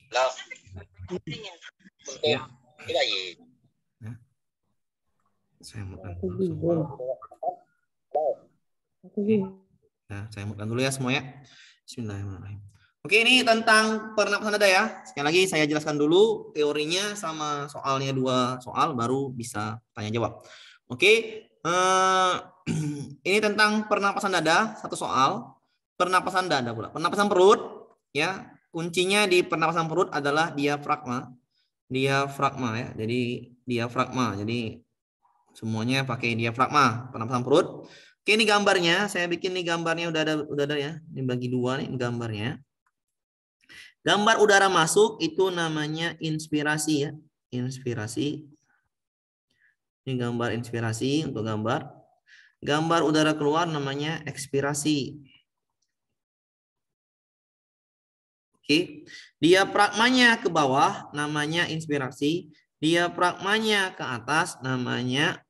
Ya. Ya. Saya mutkan dulu semua. Nah, saya mutkan dulu ya semua ya. Bismillahirrahmanirrahim. Oke, ini tentang pernapasan dada ya. Sekali lagi saya jelaskan dulu teorinya sama soalnya 2 soal baru bisa tanya jawab. Oke, ini tentang pernapasan dada 1 soal. Pernapasan dada pula. Pernapasan perut ya. Kuncinya di pernapasan perut adalah diafragma. Diafragma ya. Jadi diafragma. Jadi semuanya pakai diafragma, pernapasan perut. Oke, ini gambarnya. Saya bikin nih gambarnya udah ada ya. Ini bagi 2 nih gambarnya. Gambar udara masuk itu namanya inspirasi ya. Inspirasi. Ini gambar inspirasi untuk gambar. Gambar udara keluar namanya ekspirasi. Oke. Diafragmanya ke bawah namanya inspirasi. Diafragmanya ke atas namanya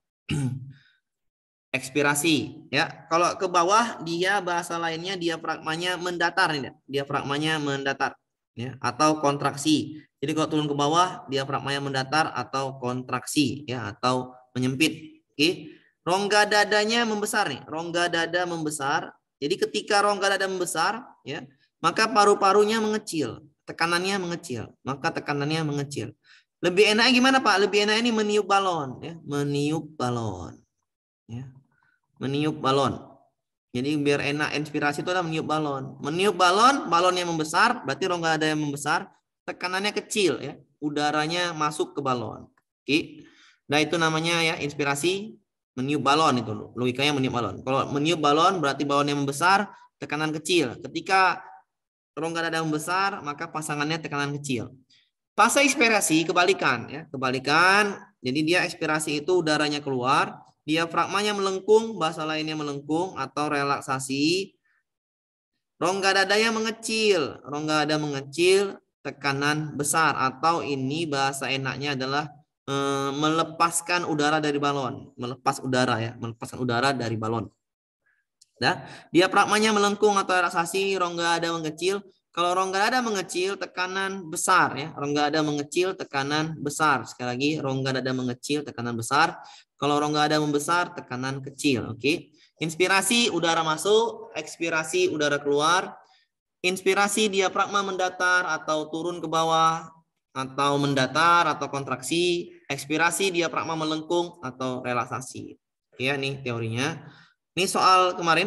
ekspirasi ya. Kalau ke bawah dia bahasa lainnya diafragmanya mendatar nih, diafragmanya mendatar ya atau kontraksi. Jadi kalau turun ke bawah diafragmanya mendatar atau kontraksi ya atau menyempit. Oke. Rongga dadanya membesar nih, rongga dada membesar. Jadi ketika rongga dada membesar ya, maka paru-parunya mengecil, tekanannya mengecil, maka tekanannya mengecil. Lebih enak gimana Pak? Lebih enak ini meniup balon ya, meniup balon. Ya. Meniup balon. Jadi biar enak inspirasi itu adalah meniup balon. Meniup balon, balonnya membesar, berarti rongga dada yang membesar, tekanannya kecil ya. Udaranya masuk ke balon. Oke. Nah, itu namanya ya inspirasi meniup balon itu. Logikanya meniup balon. Kalau meniup balon berarti balonnya membesar, tekanan kecil. Ketika rongga dada membesar, maka pasangannya tekanan kecil. Fase ekspirasi kebalikan ya, kebalikan. Jadi dia ekspirasi itu udaranya keluar, diafragmanya melengkung, bahasa lainnya melengkung atau relaksasi. Rongga dadanya mengecil, rongga dada mengecil, tekanan besar atau ini bahasa enaknya adalah melepaskan udara dari balon, melepas udara ya, melepaskan udara dari balon. Nah, diafragmanya melengkung atau relaksasi, rongga dada mengecil. Kalau rongga dada mengecil, tekanan besar ya. Rongga dada mengecil, tekanan besar. Sekali lagi, rongga dada mengecil, tekanan besar. Kalau rongga dada membesar, tekanan kecil. Oke. Inspirasi, udara masuk. Ekspirasi, udara keluar. Inspirasi, diafragma mendatar atau turun ke bawah, atau mendatar atau kontraksi. Ekspirasi, diafragma melengkung atau relaksasi. Ya, nih teorinya. Ini soal kemarin.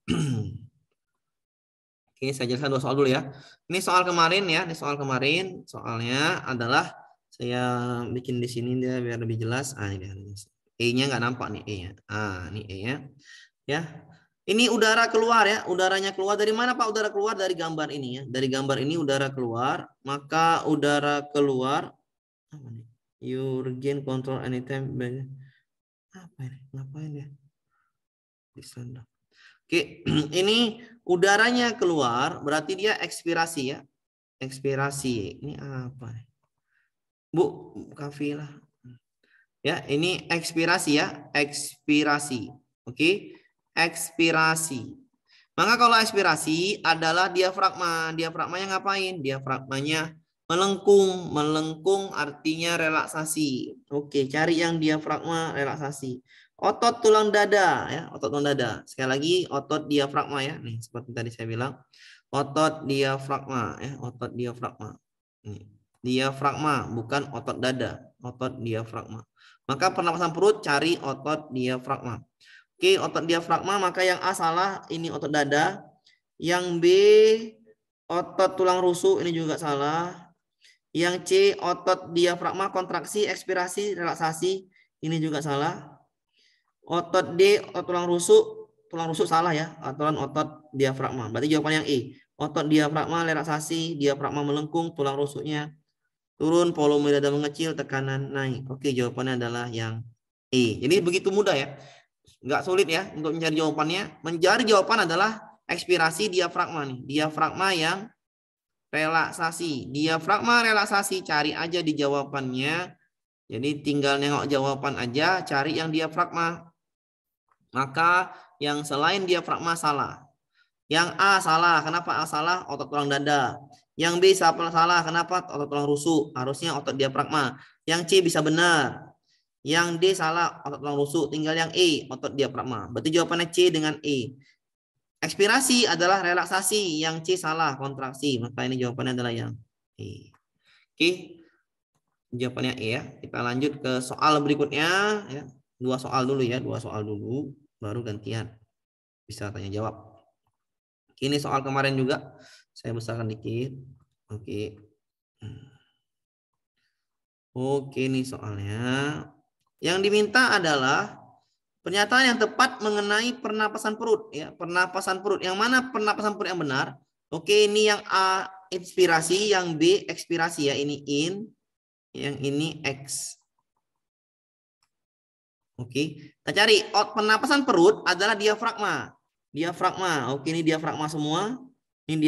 Oke, saya jelaskan 2 soal dulu ya. Ini soal kemarin ya. Ini soal kemarin. Soalnya adalah saya bikin di sini dia biar lebih jelas. Ini E-nya nggak nampak nih E-nya. Ini E-nya. Ya. Ini udara keluar ya. Udaranya keluar dari mana Pak? Udara keluar dari gambar ini ya. Dari gambar ini udara keluar. Maka udara keluar. Apa nih? You regain control anytime. Apa ini? Ngapain ya? Di sana. Oke, ini udaranya keluar, berarti dia ekspirasi ya. Ekspirasi. Ini apa? Bu, kafilah. Ya, ini ekspirasi ya. Ekspirasi. Oke, ekspirasi. Maka kalau ekspirasi adalah diafragma. Diafragmanya ngapain? Diafragmanya melengkung. Melengkung artinya relaksasi. Oke, cari yang diafragma relaksasi. Otot tulang dada ya, otot tulang dada. Sekali lagi otot diafragma ya. Nih, seperti tadi saya bilang. Otot diafragma ya, otot diafragma. Nih, diafragma bukan otot dada, otot diafragma. Maka pernapasan perut cari otot diafragma. Oke, otot diafragma, maka yang A salah, ini otot dada. Yang B otot tulang rusuk, ini juga salah. Yang C otot diafragma, kontraksi, ekspirasi, relaksasi, ini juga salah. Otot D, otot tulang rusuk salah ya, aturan otot diafragma. Berarti jawaban yang E. Otot diafragma, relaksasi, diafragma melengkung, tulang rusuknya turun, volume dada mengecil, tekanan naik. Oke, jawabannya adalah yang E. Jadi begitu mudah ya. Nggak sulit ya untuk mencari jawabannya. Mencari jawaban adalah ekspirasi diafragma nih. Diafragma yang relaksasi. Diafragma relaksasi, cari aja di jawabannya. Jadi tinggal nengok jawaban aja, cari yang diafragma. Maka yang selain diafragma salah. Yang A salah. Kenapa A salah? Otot tulang dada. Yang B salah. Kenapa? Otot tulang rusuk. Harusnya otot diafragma. Yang C bisa benar. Yang D salah, otot tulang rusuk. Tinggal yang E, otot diafragma. Berarti jawabannya C dengan E. Ekspirasi adalah relaksasi. Yang C salah, kontraksi. Maka ini jawabannya adalah yang E. Oke. Jawabannya E ya. Kita lanjut ke soal berikutnya. Ya. 2 soal dulu ya. 2 soal dulu. Baru gantian. Bisa tanya jawab. Ini soal kemarin juga. Saya besarkan dikit. Oke. Oke, ini soalnya. Yang diminta adalah pernyataan yang tepat mengenai pernapasan perut. Ya, pernapasan perut. Yang mana pernapasan perut yang benar? Oke, ini yang A inspirasi, yang B ekspirasi ya. Ini in, yang ini X. Oke, kita cari. Pernapasan perut adalah diafragma. Diafragma. Oke, ini diafragma semua. Ini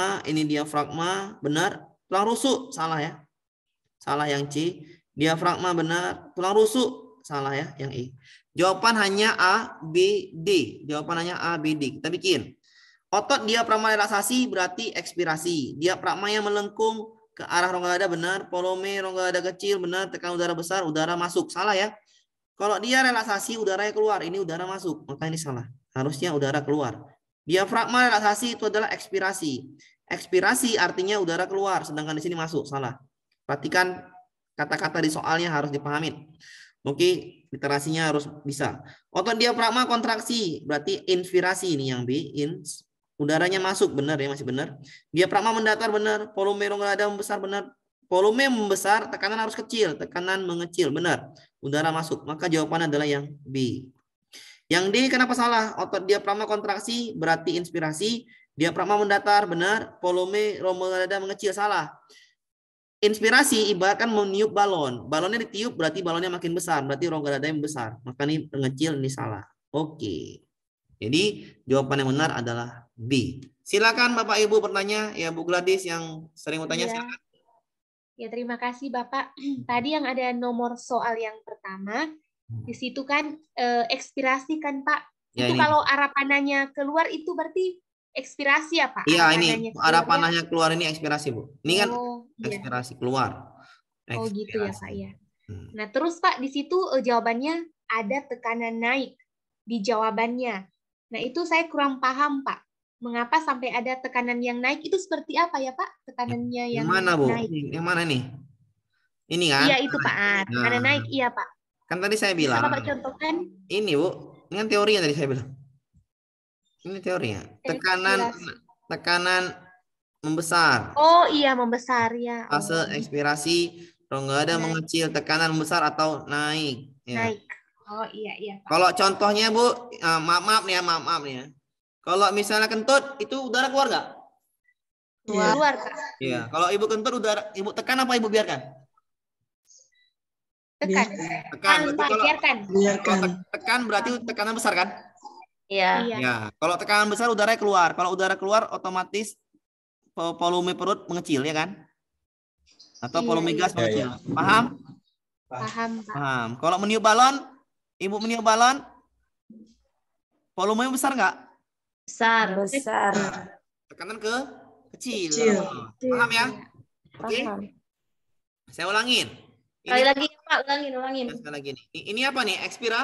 diafragma, benar. Tulang rusuk, salah ya. Salah yang C. Diafragma benar. Tulang rusuk, salah ya yang E. Jawaban hanya A, B, D. Jawaban hanya A, B, D. Kita bikin. Otot diafragma relaksasi berarti ekspirasi. Diafragma yang melengkung ke arah rongga dada benar. Volume rongga dada kecil benar. Tekan udara besar, udara masuk. Salah ya. Kalau dia relaksasi, udaranya keluar. Ini udara masuk. Maka ini salah. Harusnya udara keluar. Diafragma relaksasi itu adalah ekspirasi. Ekspirasi artinya udara keluar. Sedangkan di sini masuk. Salah. Perhatikan kata-kata di soalnya harus dipahami. Oke, literasinya harus bisa. Otot diafragma kontraksi, berarti inspirasi ini yang B, udaranya masuk, benar ya, masih benar. Diafragma mendatar, benar. Volume rongga dada membesar, benar. Volume membesar, tekanan harus kecil, tekanan mengecil, benar. Udara masuk, maka jawabannya adalah yang B. Yang D kenapa salah? Otot diafragma kontraksi berarti inspirasi, diafragma mendatar, benar. Volume rongga dada mengecil, salah. Inspirasi ibaratkan meniup balon. Balonnya ditiup berarti balonnya makin besar. Berarti rongga dada yang besar. Maka ini mengecil, ini salah. Oke. Jadi jawaban yang benar adalah B. Silakan Bapak Ibu bertanya. Ya Bu Gladys yang sering bertanya. Ya. Ya terima kasih Bapak. Tadi yang ada nomor soal yang pertama. Di situ kan ekspirasi kan Pak. Ya, itu ini. Kalau arah panahnya keluar itu berarti ekspirasi ya Pak? Iya, ini arah panahnya keluar ini ekspirasi Bu. Ini kan ekspirasi keluar. Ekspirasi. Oh gitu ya Pak ya. Nah terus Pak di situ jawabannya ada tekanan naik di jawabannya. Nah itu saya kurang paham Pak. Mengapa sampai ada tekanan yang naik itu seperti apa ya Pak? Tekanannya yang mana Bu? naik. Yang mana nih? Ini kan? Iya itu Pak. Tekanan naik iya Pak. Kan tadi saya bilang. Bisa Bapak contohkan? Ini Bu. Ini kan teorinya tadi saya bilang. Ini teorinya. Tekanan membesar. Oh iya membesar ya. Fase ekspirasi rongga dada mengecil, tekanan membesar atau naik. Ya. Naik. Oh iya Pak. Kalau contohnya Bu, maaf nih ya. Kalau misalnya kentut itu udara keluar nggak? Keluar Kak. Iya. Kalau Ibu kentut udara, Ibu tekan apa Ibu biarkan? Tekan. Biarkan. Tekan berarti tekanan besar kan? Iya. Ya, kalau tekanan besar udara keluar. Kalau udara keluar otomatis volume perut mengecil ya kan? Atau volume gas mengecil. Paham? Paham. Kalau meniup balon, Ibu meniup balon, volume besar nggak? Besar. Tekanan kecil. Paham ya? Oke. Saya ulangin. Sekali lagi Pak, ulangin. Sekali lagi nih. Ini apa nih?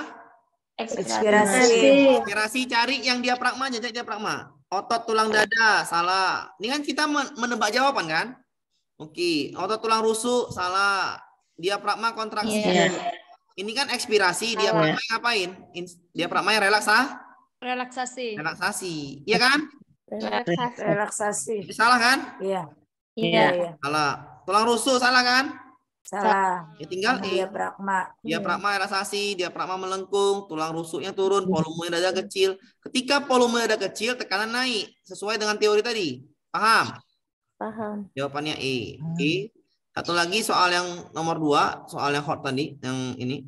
Ekspirasi. Ekspirasi cari yang diafragma, jajak diafragma. Otot tulang dada, salah. Ini kan kita menebak jawaban kan? Oke, otot tulang rusuk, salah. Diafragma kontraksi. Ini kan ekspirasi, diafragma ngapain? Diafragma yang relaksasi. Iya kan? Relaksasi. Salah kan? Iya. Salah. Tulang rusuk, salah kan? Salah. Ya tinggal diafragma. Diafragma relaksasi, diafragma melengkung, tulang rusuknya turun, volume dada kecil. Ketika volume dada kecil, tekanan naik sesuai dengan teori tadi. Paham? Jawabannya E. Oke. Satu lagi soal yang nomor 2, soal yang hot tadi, yang ini.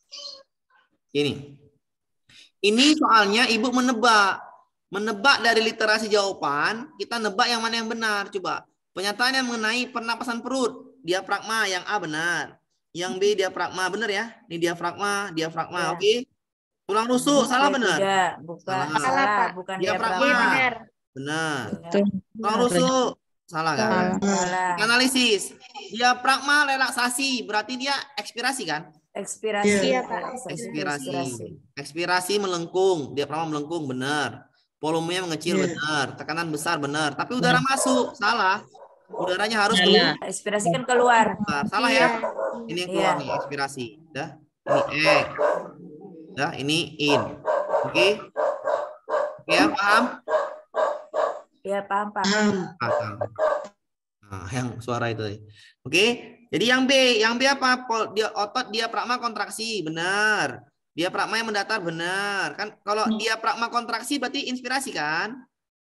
Ini soalnya Ibu menebak dari literasi jawaban, kita nebak yang mana yang benar. Coba. Pernyataan yang mengenai pernapasan perut. Diafragma yang A benar. Yang B diafragma benar ya. Ini diafragma. Ya. Oke. Tulang rusuk salah benar? Bukan. Salah, bukan diafragma. Benar. Tulang rusuk. Salah kan? Salah. Analisis. Diafragma relaksasi, berarti dia ekspirasi kan? Ekspirasi. Iya, Pak. Ekspirasi. Ekspirasi melengkung, diafragma melengkung, benar. Volumenya mengecil, benar. Tekanan besar, benar. Tapi udara masuk, salah. Udaranya harus keluar. Ekspirasi kan keluar. Salah Iya. ya? Ini yang keluar nih, ekspirasi. Dah. Ini dah, ini in. Oke? Oke ya, paham? Iya, paham. Paham. Nah, yang suara itu. Oke, jadi yang B apa? Dia otot diafragma kontraksi, benar. Diafragma yang mendatar, benar. Kan kalau diafragma kontraksi berarti inspirasi kan?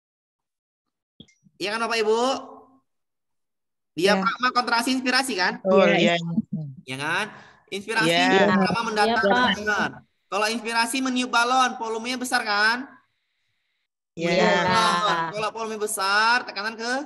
Iya kan Bapak Ibu? Diafragma kontraksi inspirasi kan? Iya. Ya kan? Inspirasi diafragma mendatar, benar. Kalau inspirasi meniup balon, volumenya besar kan? Iya. Kalau volume besar, tekanan ke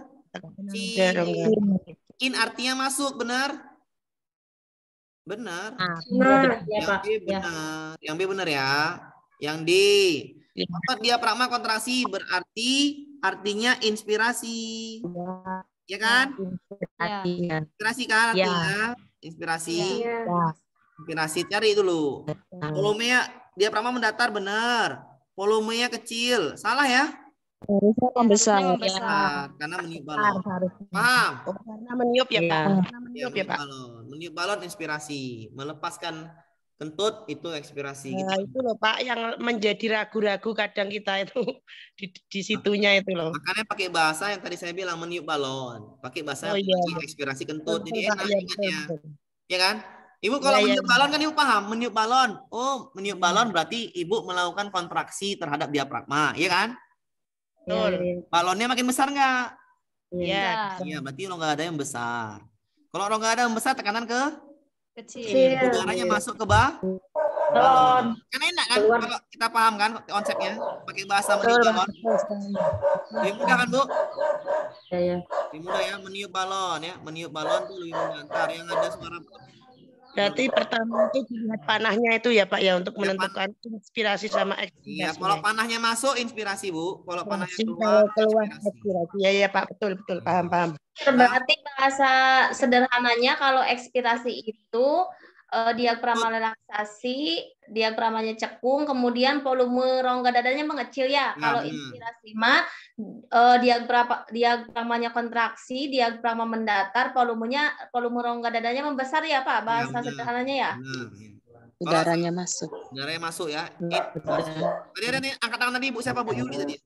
in artinya masuk, benar? Benar. Yang B benar. Yang B benar ya. Yang D. Otot diafragma kontraksi berarti artinya inspirasi. Ya kan? Inspirasi kan artinya? Inspirasi. Inspirasi, cari dulu. Volumenya diafragma mendatar, benar. Volumenya kecil. Salah ya? Harusnya membesar. Karena meniup balon. Paham? Karena meniup ya, Pak. Karena meniup ya, Pak. Meniup balon inspirasi. Melepaskan kentut itu ekspirasi. Nah, itu loh Pak yang menjadi ragu-ragu kadang kita itu di situnya itu loh. Makanya pakai bahasa yang tadi saya bilang meniup balon. Pakai bahasa ekspirasi kentut. Jadi enak ingatnya. Ya kan? Ibu kalau meniup balon kan ibu paham, meniup balon. Oh, meniup balon berarti ibu melakukan kontraksi terhadap diafragma, iya kan? Betul. Balonnya makin besar nggak? Iya. Iya, berarti rongga dada yang besar. Kalau rongga dada yang besar, tekanan ke Kecil. udaranya masuk ke balon. Kan enak kan? Kalau kita paham kan konsepnya? Pakai bahasa meniup balon. Lebih mudah kan, Bu? Lebih mudah ya, meniup balon ya. Meniup balon tuh lebih mudah. Ntar yang ada suara. Berarti pertama itu dilihat panahnya itu ya Pak ya untuk menentukan inspirasi sama ekspirasi. Iya, kalau panahnya masuk inspirasi Bu, kalau panahnya keluar ekspirasi. Iya Pak, betul paham. Berarti bahasa sederhananya kalau ekspirasi itu diafragma relaksasi, diafragmanya cekung, kemudian volume rongga dadanya mengecil ya. Kalau inspirasi mah diafragmanya kontraksi, diafragma mendatar, volume rongga dadanya membesar ya Pak, bahasa sederhananya ya. Udaranya masuk. Udaranya masuk ya. Tadi ada nih angkat tangan tadi Bu, siapa Bu Yuli tadi?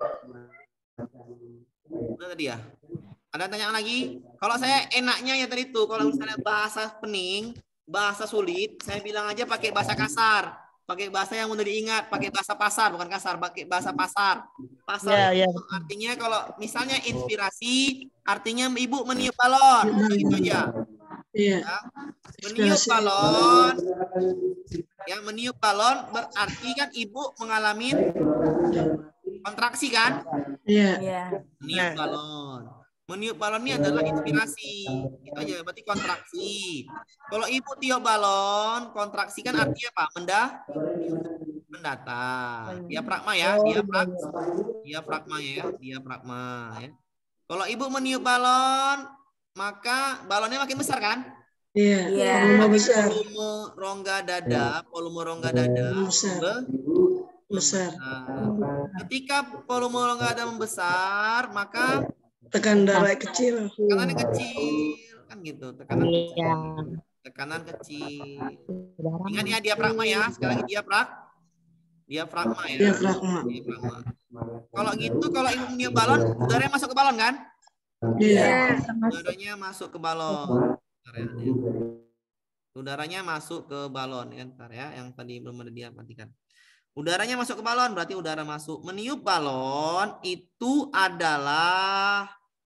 Udah tadi ya. Ada tanyaan lagi? Kalau saya enaknya ya tadi itu, kalau misalnya bahasa pening, bahasa sulit, saya bilang aja pakai bahasa kasar. Pakai bahasa yang mudah diingat, pakai bahasa pasar, bukan kasar, pakai bahasa pasar. Pasar itu artinya kalau misalnya inspirasi, artinya ibu meniup balon. Gitu aja. Iya. Ya. Meniup balon. Ya, meniup balon berarti kan ibu mengalami kontraksi kan? Iya. Meniup balon. Meniup balon ini adalah inspirasi. Itu aja, berarti kontraksi. Kalau ibu tiup balon, kontraksi kan artinya apa? Mendatar. Diafragma ya, diafragma ya, diafragma ya. Kalau ibu meniup balon, maka balonnya makin besar kan? Iya, volume besar. Volume rongga dada besar. Ketika volume rongga dada membesar, maka tekanan darah kecil. Tekanan kecil kan gitu, tekanan kecil. Ingat ya diafragma ya, sekali lagi diafragma ya. Diafragma. Kalau gitu, kalau ibu meniup balon, udaranya masuk ke balon kan? Iya. Udaranya masuk ke balon. Udaranya masuk ke balon ya, ntar ya, yang tadi belum ada dia matikan. Udaranya masuk ke balon, berarti udara masuk. Meniup balon itu adalah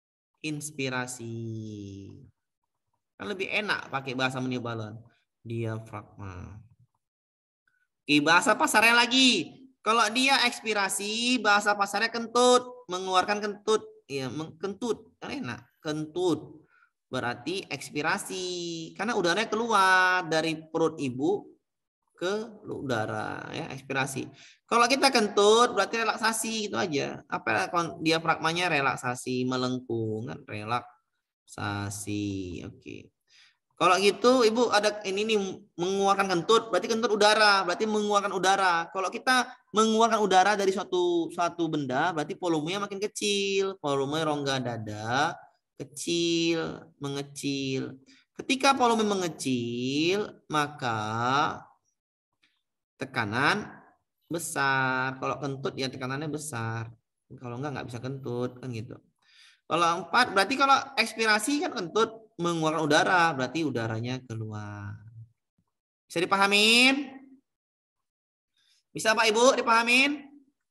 inspirasi. Kan lebih enak pakai bahasa meniup balon. Diafragma. Oke, bahasa pasarnya lagi. Kalau dia ekspirasi, bahasa pasarnya kentut. Mengeluarkan kentut. Ya, kentut. Kan enak. Kentut. Berarti ekspirasi. Karena udaranya keluar dari perut ibu ke udara ya, ekspirasi. Kalau kita kentut berarti relaksasi gitu aja. Apa diafragmanya relaksasi, melengkung kan, relaksasi. Oke. Kalau gitu Ibu ada ini nih mengeluarkan kentut, berarti kentut udara, berarti mengeluarkan udara. Kalau kita mengeluarkan udara dari suatu benda, berarti volumenya makin kecil. Volume rongga dada kecil, mengecil. Ketika volume mengecil, maka tekanan besar. Kalau kentut ya tekanannya besar. Kalau nggak bisa kentut kan gitu. Kalau 4 berarti kalau ekspirasi kan kentut mengeluarkan udara, berarti udaranya keluar. Bisa dipahamin? Bisa Pak Ibu dipahamin?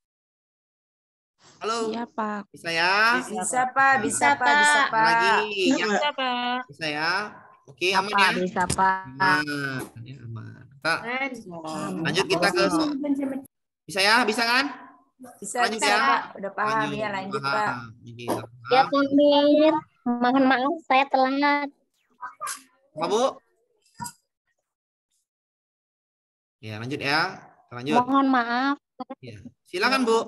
Halo? Iya, Pak. Bisa ya? Bisa, Pak. Bisa, Pak. Bisa, Pak. Lagi. Ya, Bisa, Pak. bisa ya? Oke, aman ya? Bisa, Pak. Aman. Ya, aman. Kak, lanjut kita ke bisa ya? Bisa kan? Bisa, Lanjut bisa, ya? Pak. Udah paham ya, lanjut, Pak. Ya, Mir. Mohon maaf saya telat. Apa, Bu? Ya, lanjut ya. Lanjut. Mohon maaf. Ya. Silakan, Bu.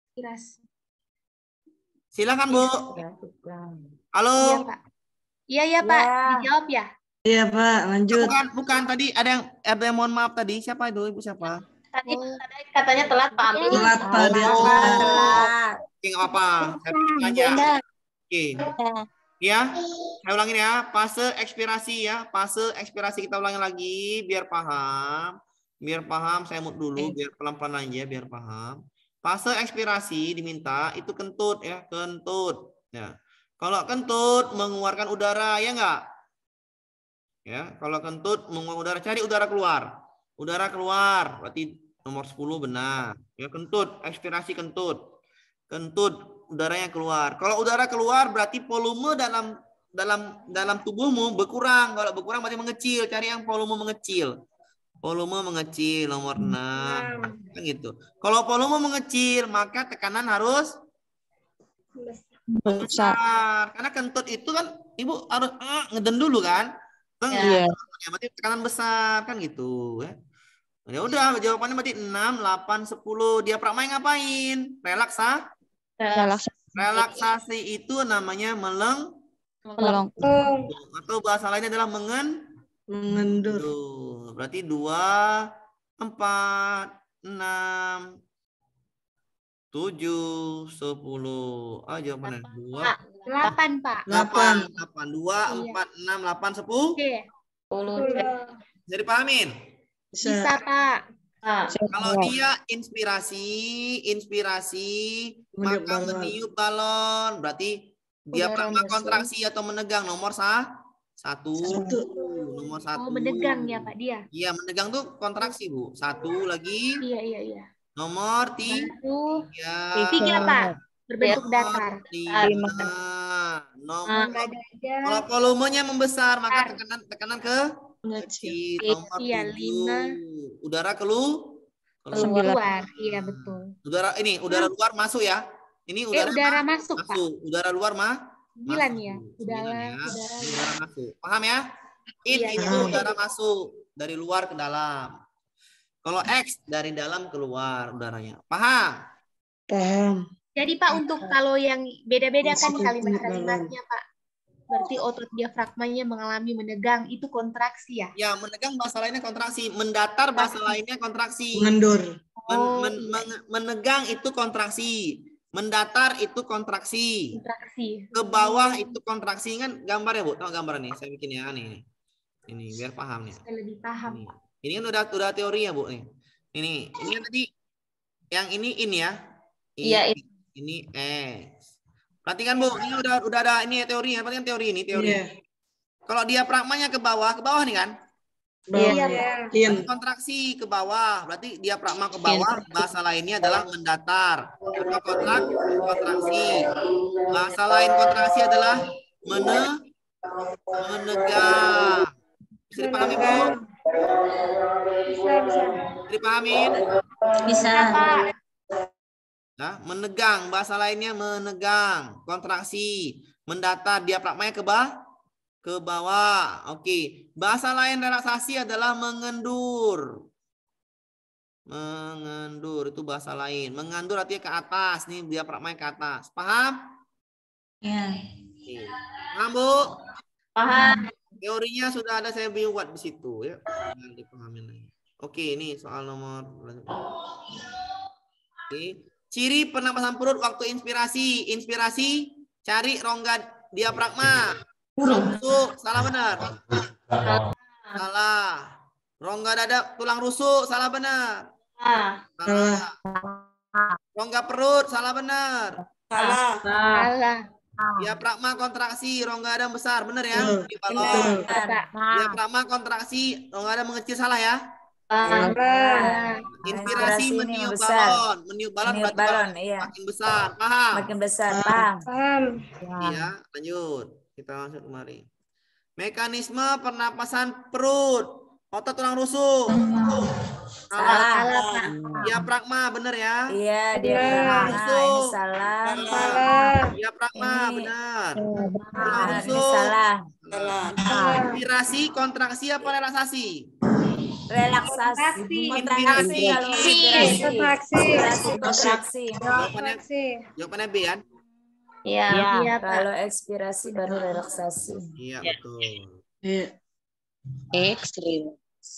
Silakan, Bu. Halo. Iya, Pak. Iya, Pak. Dijawab ya? Iya, Pak. Lanjut. Bukan tadi ada yang mohon maaf tadi. Siapa itu? Ibu siapa? Tadi katanya telat, Pak Amir. Telat, Pak. Dia Oh. telat. Oke, nggak apa-apa. Saya bikin aja. Oke. Ya, saya ulangin ya. Fase ekspirasi ya. Fase ekspirasi kita ulangi lagi biar paham. Biar paham, saya mute dulu biar pelan-pelan aja biar paham. Fase ekspirasi diminta itu kentut ya, kentut. Ya. Kalau kentut mengeluarkan udara ya enggak? Ya, kalau kentut mengeluarkan udara, cari udara keluar. Udara keluar, berarti nomor 10 benar. Ya, kentut, ekspirasi kentut. Kentut, udaranya keluar. Kalau udara keluar berarti volume dalam tubuhmu berkurang. Kalau berkurang berarti mengecil. Cari yang volume mengecil. Volume mengecil nomor 6. Kan gitu. Kalau volume mengecil, maka tekanan harus besar. Karena kentut itu kan Ibu harus ngeden dulu kan? Iya. Berarti tekanan besar kan gitu ya. Ya udah, jawabannya berarti 6, 8, 10. Diafragma ngapain? Relaksasi itu namanya melengkung. Atau bahasa lainnya adalah Mengendur. Berarti 2, 4, 6, 7, 10. Ah, jawabannya 8, Pak. 8. 2, 4, 6, 8, 10. 10. Bisa dipahamin? Bisa, Pak. Kalau dia inspirasi, maka meniup balon. Berarti diafragma kontraksi atau menegang nomor 1. Nomor 1. Oh, menegang ya, Pak, dia. Iya, menegang tuh kontraksi, Bu. 1 lagi. Iya. Nomor 3, Pak. Berbentuk datar. 5. Nomor kalau volumenya membesar, maka tekanan ke kecil. Nomor 7. Udara keluar. Iya, betul. Udara luar masuk ya. Ini udara masuk, Pak. Udara luar 9 ya. Udara masuk. Paham ya? Itu udara masuk dari luar ke dalam. Kalau X dari dalam keluar udaranya. Paham? Paham. Jadi Pak, untuk kalau yang beda-beda kan kalimat-kalimatnya, Pak. Berarti otot diafragmanya mengalami menegang, itu kontraksi ya? Ya, menegang bahasa lainnya kontraksi. Mendatar bahasa lainnya kontraksi. Mengendur. Menegang itu kontraksi. Mendatar itu kontraksi. Kontraksi. Ke bawah itu kontraksi. Kan gambar ya, Bu? Tahu gambar nih? Saya bikin ya nih. Ini biar paham nih. Saya lebih paham. Ini kan udah teori ya, Bu nih. Ini kan tadi yang ini ya. Iya, ini X. Perhatikan, Bu, ini udah ada ini ya teorinya. Perhatikan teori ini, teori. Iya. Kalau diafragmanya ke bawah nih kan? Iya. Kontraksi ke bawah, berarti diafragma ke bawah. Bahasa lainnya adalah mendatar. Apa kontraksi? Bahasa lain kontraksi adalah menegang. Bisa dipahami, Bu? Bisa. Dipahamin? Bisa. Nah, menegang, bahasa lainnya menegang, kontraksi, mendatar, diafragmanya ke bawah. Oke. Bahasa lain relaksasi adalah mengendur. Mengendur itu bahasa lain. Mengandur artinya ke atas. Nih diafragma ke atas. Paham? Ya. Paham, Bu? Paham. Teorinya sudah ada saya buat di situ ya. Jangan dipahami lagi. Oke, ini soal nomor. Oke. Ciri pernapasan perut waktu inspirasi. Inspirasi, cari rongga diafragma. Rusuk, salah benar? Salah. Rongga dada, tulang rusuk, salah benar? Salah. Rongga perut, salah benar? Salah. Salah. Diafragma kontraksi, rongga dada besar, benar ya? Di balon. Diafragma kontraksi, rongga dada mengecil, salah ya? Salah. Inspirasi Inspirasi ini meniup membesar. balon, meniup balon Meniup berarti balon, iya. makin besar, paham? Makin besar, paham. Paham. Iya, lanjut. Kita masuk kemari. Mekanisme pernapasan perut, otot tulang rusuk. Salah. Diafragma, benar ya? Iya, dia ini salah. Diafragma, Ini- benar. Benar, ini salah. Inspirasi, kontraksi apa relaksasi? Relaksasi. Inspirasi. Kalau inspirasi. Kontraksi. Inspirasi, kontraksi. Jawabannya B kan? Iya. Iya, Pak. Kalau ekspirasi baru relaksasi. Iya, betul. Iya. Ekstrim.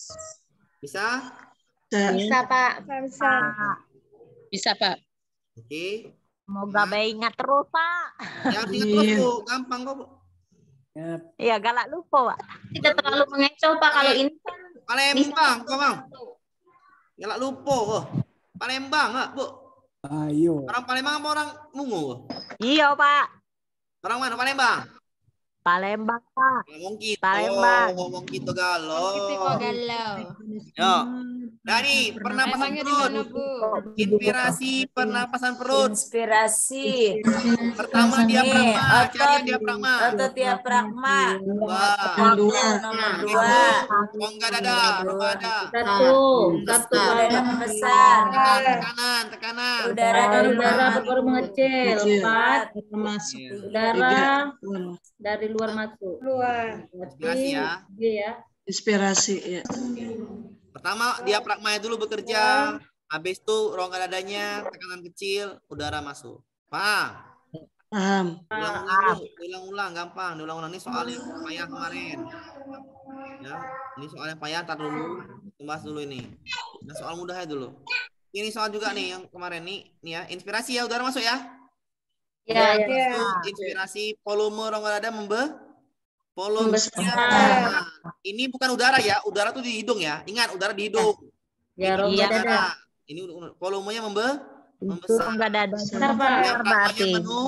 Bisa? Bisa, Pak. Bisa. Bisa, Pak. Oke. Semoga baik ingat terus, Pak. Ya harus ingat terus, Bu. Gampang kok, Bu. Iya, galak lupa, Pak. Tidak terlalu mengecoh, Pak. Kalau ini kan Palembang, kok, Bang? Galak lupa, kok. Palembang, nggak, Bu? Ayo. Orang Palembang apa orang Mungu? Bu? Iya, Pak. Orang mana? Palembang? Palembang, Pak. Ngomong gitu. Palembang. Ngomong gitu galau. galau. Yo. Dari pernapasan perut. Inspirasi pernapasan perut. Inspirasi. Pertama Ini diafragma, cari yang otot diafragma. otot diafragma. Dua. Nomor 2. Rongga dada, rongga dada. satu. Udara membesar. Tekanan. Udara baru mengecil. Kecil. 4. Masuk. Udara Tiga. dari luar masuk. Inspirasi ya. Iya. Inspirasi. Ya. Pertama diafragma dulu bekerja. Habis itu rongga dadanya, tekanan kecil, udara masuk. Paham? Paham. Ulang-ulang, gampang. Diulang-ulang, ini soal yang payah kemarin. Ya, ini soal yang payah, tar dulu. Kita bahas dulu ini. Nah, soal mudahnya dulu. Ini soal juga nih yang kemarin nih ya. Inspirasi ya, udara masuk ya. Ya. Inspirasi volume rongga dada volume Membesar. besar. Ini bukan udara ya, udara tuh di hidung ya. Ingat, udara di hidung. Ya, rongga Ini dada. udara. Ini volumenya membesar. Enggak ada Besar, Pak. berarti.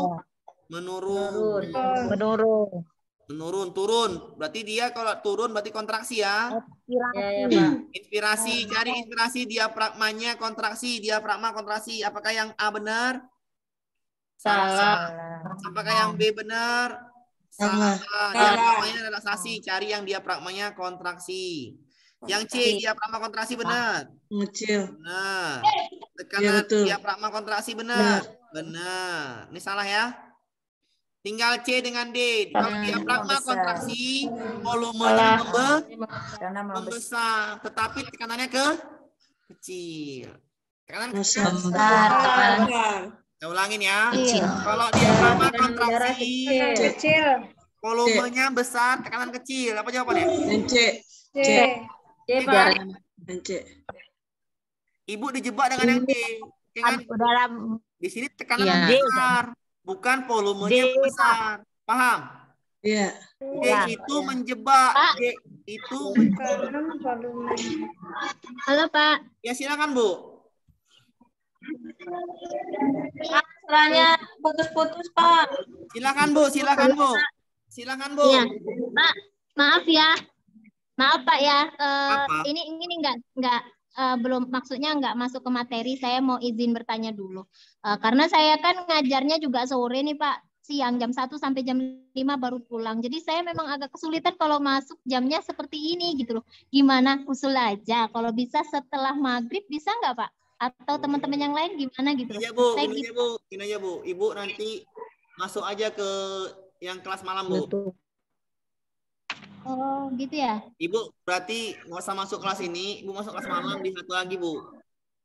Menurun. Turun. Berarti dia kalau turun berarti kontraksi ya. Ya, Pak. Inspirasi, cari inspirasi diafragmanya kontraksi, diafragma kontraksi. Apakah yang A benar? Salah. Apakah yang B benar? Salah. Diafragmanya relaksasi, cari yang diafragmanya kontraksi. Yang C diafragma kontraksi benar. Mengecil. Benar. Ya, Tekanan betul. diafragma kontraksi benar. Benar. Ini salah ya. Tinggal C dengan D. Kalau diafragma kontraksi, volumenya membesar, tetapi tekanannya kecil. Tekanan kecil. Saya ulangin ya. Kalau diafragma kontraksi, Kecil. volumenya besar, tekanan kecil. Apa jawabannya? Dan C. Dan C. Ibu dijebak dengan yang D. Dengan Udara di sini tekanan besar, bukan volumenya besar. Paham? Iya. D itu menjebak. D itu Halo, Pak. Ya silakan, Bu. Suaranya putus-putus, Pak. Silakan, Bu. Silakan, Bu. Iya. Pak, maaf ya. Maaf, Pak ya. Apa? Ini enggak belum, maksudnya enggak masuk ke materi. Saya mau izin bertanya dulu. Karena saya kan ngajarnya juga sore nih, Pak. Siang jam 1 sampai jam 5 baru pulang. Jadi saya memang agak kesulitan kalau masuk jamnya seperti ini gitu loh. Gimana, usul aja. Kalau bisa setelah maghrib bisa nggak, Pak? Atau teman-teman yang lain gimana gitu loh. Iya, Bu. Saya Gini gitu. aja, Bu. Gini aja, Bu. Ibu nanti masuk aja ke yang kelas malam, Bu. Oh, gitu ya. Ibu berarti nggak usah masuk kelas ini. Ibu masuk kelas malam di satu lagi, Bu.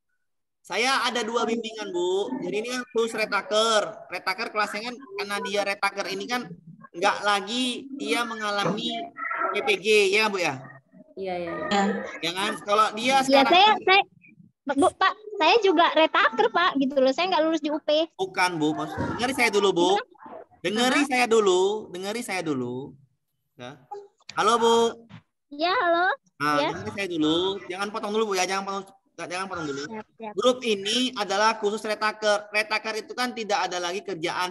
Saya ada 2 bimbingan, Bu. Jadi ini kan khusus retaker. Retaker kelasnya kan karena dia retaker ini kan nggak lagi dia mengalami PPG, ya Bu ya? Iya. Jangan kalau dia Ya sekarang Bu, Pak, saya juga retaker Pak gitu loh. Saya nggak lulus di UP. bukan, Bu. Dengar saya dulu, Bu. Dengerin saya dulu. Ya. Halo, Bu. Ya, halo. Nah, Ya. dengerin saya dulu. Jangan potong dulu, Bu ya. Jangan potong dulu. Siap. Grup ini adalah khusus retaker. Retaker itu kan tidak ada lagi kerjaan,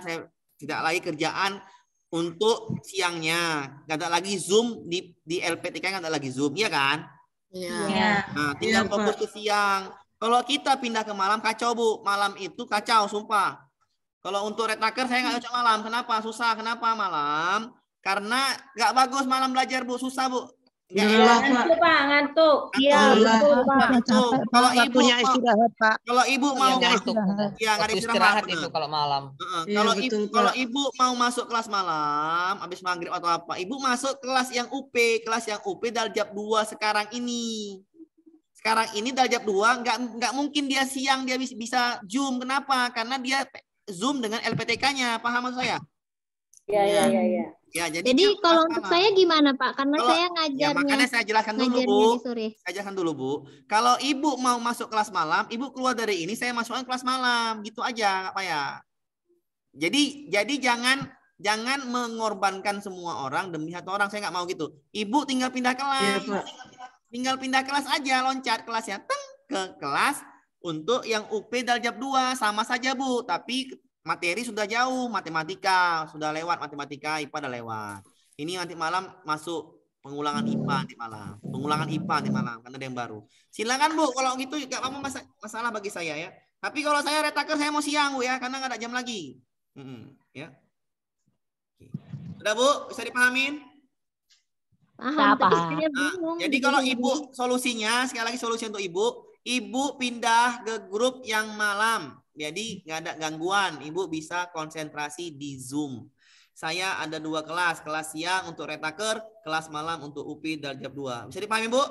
untuk siangnya. Nggak ada lagi Zoom di LPTK, nggak ada lagi Zoom, iya kan? Iya. Nah, tinggal fokus ke siang. Kalau kita pindah ke malam kacau, Bu. Malam itu kacau, sumpah. Kalau untuk retaker saya nggak cocok malam. Kenapa? Susah. Kenapa malam? Karena nggak bagus malam belajar, Bu. Susah, Bu. Ngantuk, Pak, ngantuk. Iya, betul Pak. Kalau ibu Waktunya istirahat, Pak. Kalau ibu mau ngantuk. ya nggak ada Waktu istirahat istirahat itu kalau malam. Kalau ibu mau masuk kelas malam habis maghrib atau apa, ibu masuk kelas yang UP Daljab 2 sekarang ini. Sekarang ini Daljab 2 nggak mungkin dia siang dia bisa Zoom. Kenapa? Karena dia Zoom dengan LPTK-nya. Paham maksud saya? Iya. Ya, Jadi kalau untuk saya gimana Pak? Karena saya ngajarnya. Ya, makanya saya jelaskan dulu, Bu. di sore. Saya jelaskan dulu, Bu. Kalau ibu mau masuk kelas malam, ibu keluar dari ini, saya masukkan kelas malam, gitu aja, nggak payah. Jadi jangan mengorbankan semua orang demi satu orang. Saya nggak mau gitu. Ibu tinggal pindah kelas, tinggal pindah kelas aja, loncat kelasnya, ke kelas untuk yang UP Daljab 2 sama saja, Bu. Tapi materi sudah jauh, matematika sudah lewat, matematika IPA udah lewat. Ini nanti malam masuk pengulangan IPA nanti malam. Pengulangan IPA nanti malam karena ada yang baru. Silakan, Bu, kalau gitu nggak apa masalah bagi saya ya. Tapi kalau saya retaker saya mau siang, Bu ya, karena nggak ada jam lagi. Ya. Udah, Bu, bisa dipahamin? Paham, tapi saya Nah, bingung. jadi kalau ibu solusinya, sekali lagi solusi untuk ibu pindah ke grup yang malam. Jadi nggak ada gangguan, ibu bisa konsentrasi di Zoom. Saya ada 2 kelas, kelas siang untuk retaker, kelas malam untuk UP Daljab 2. Bisa dipahami, Bu?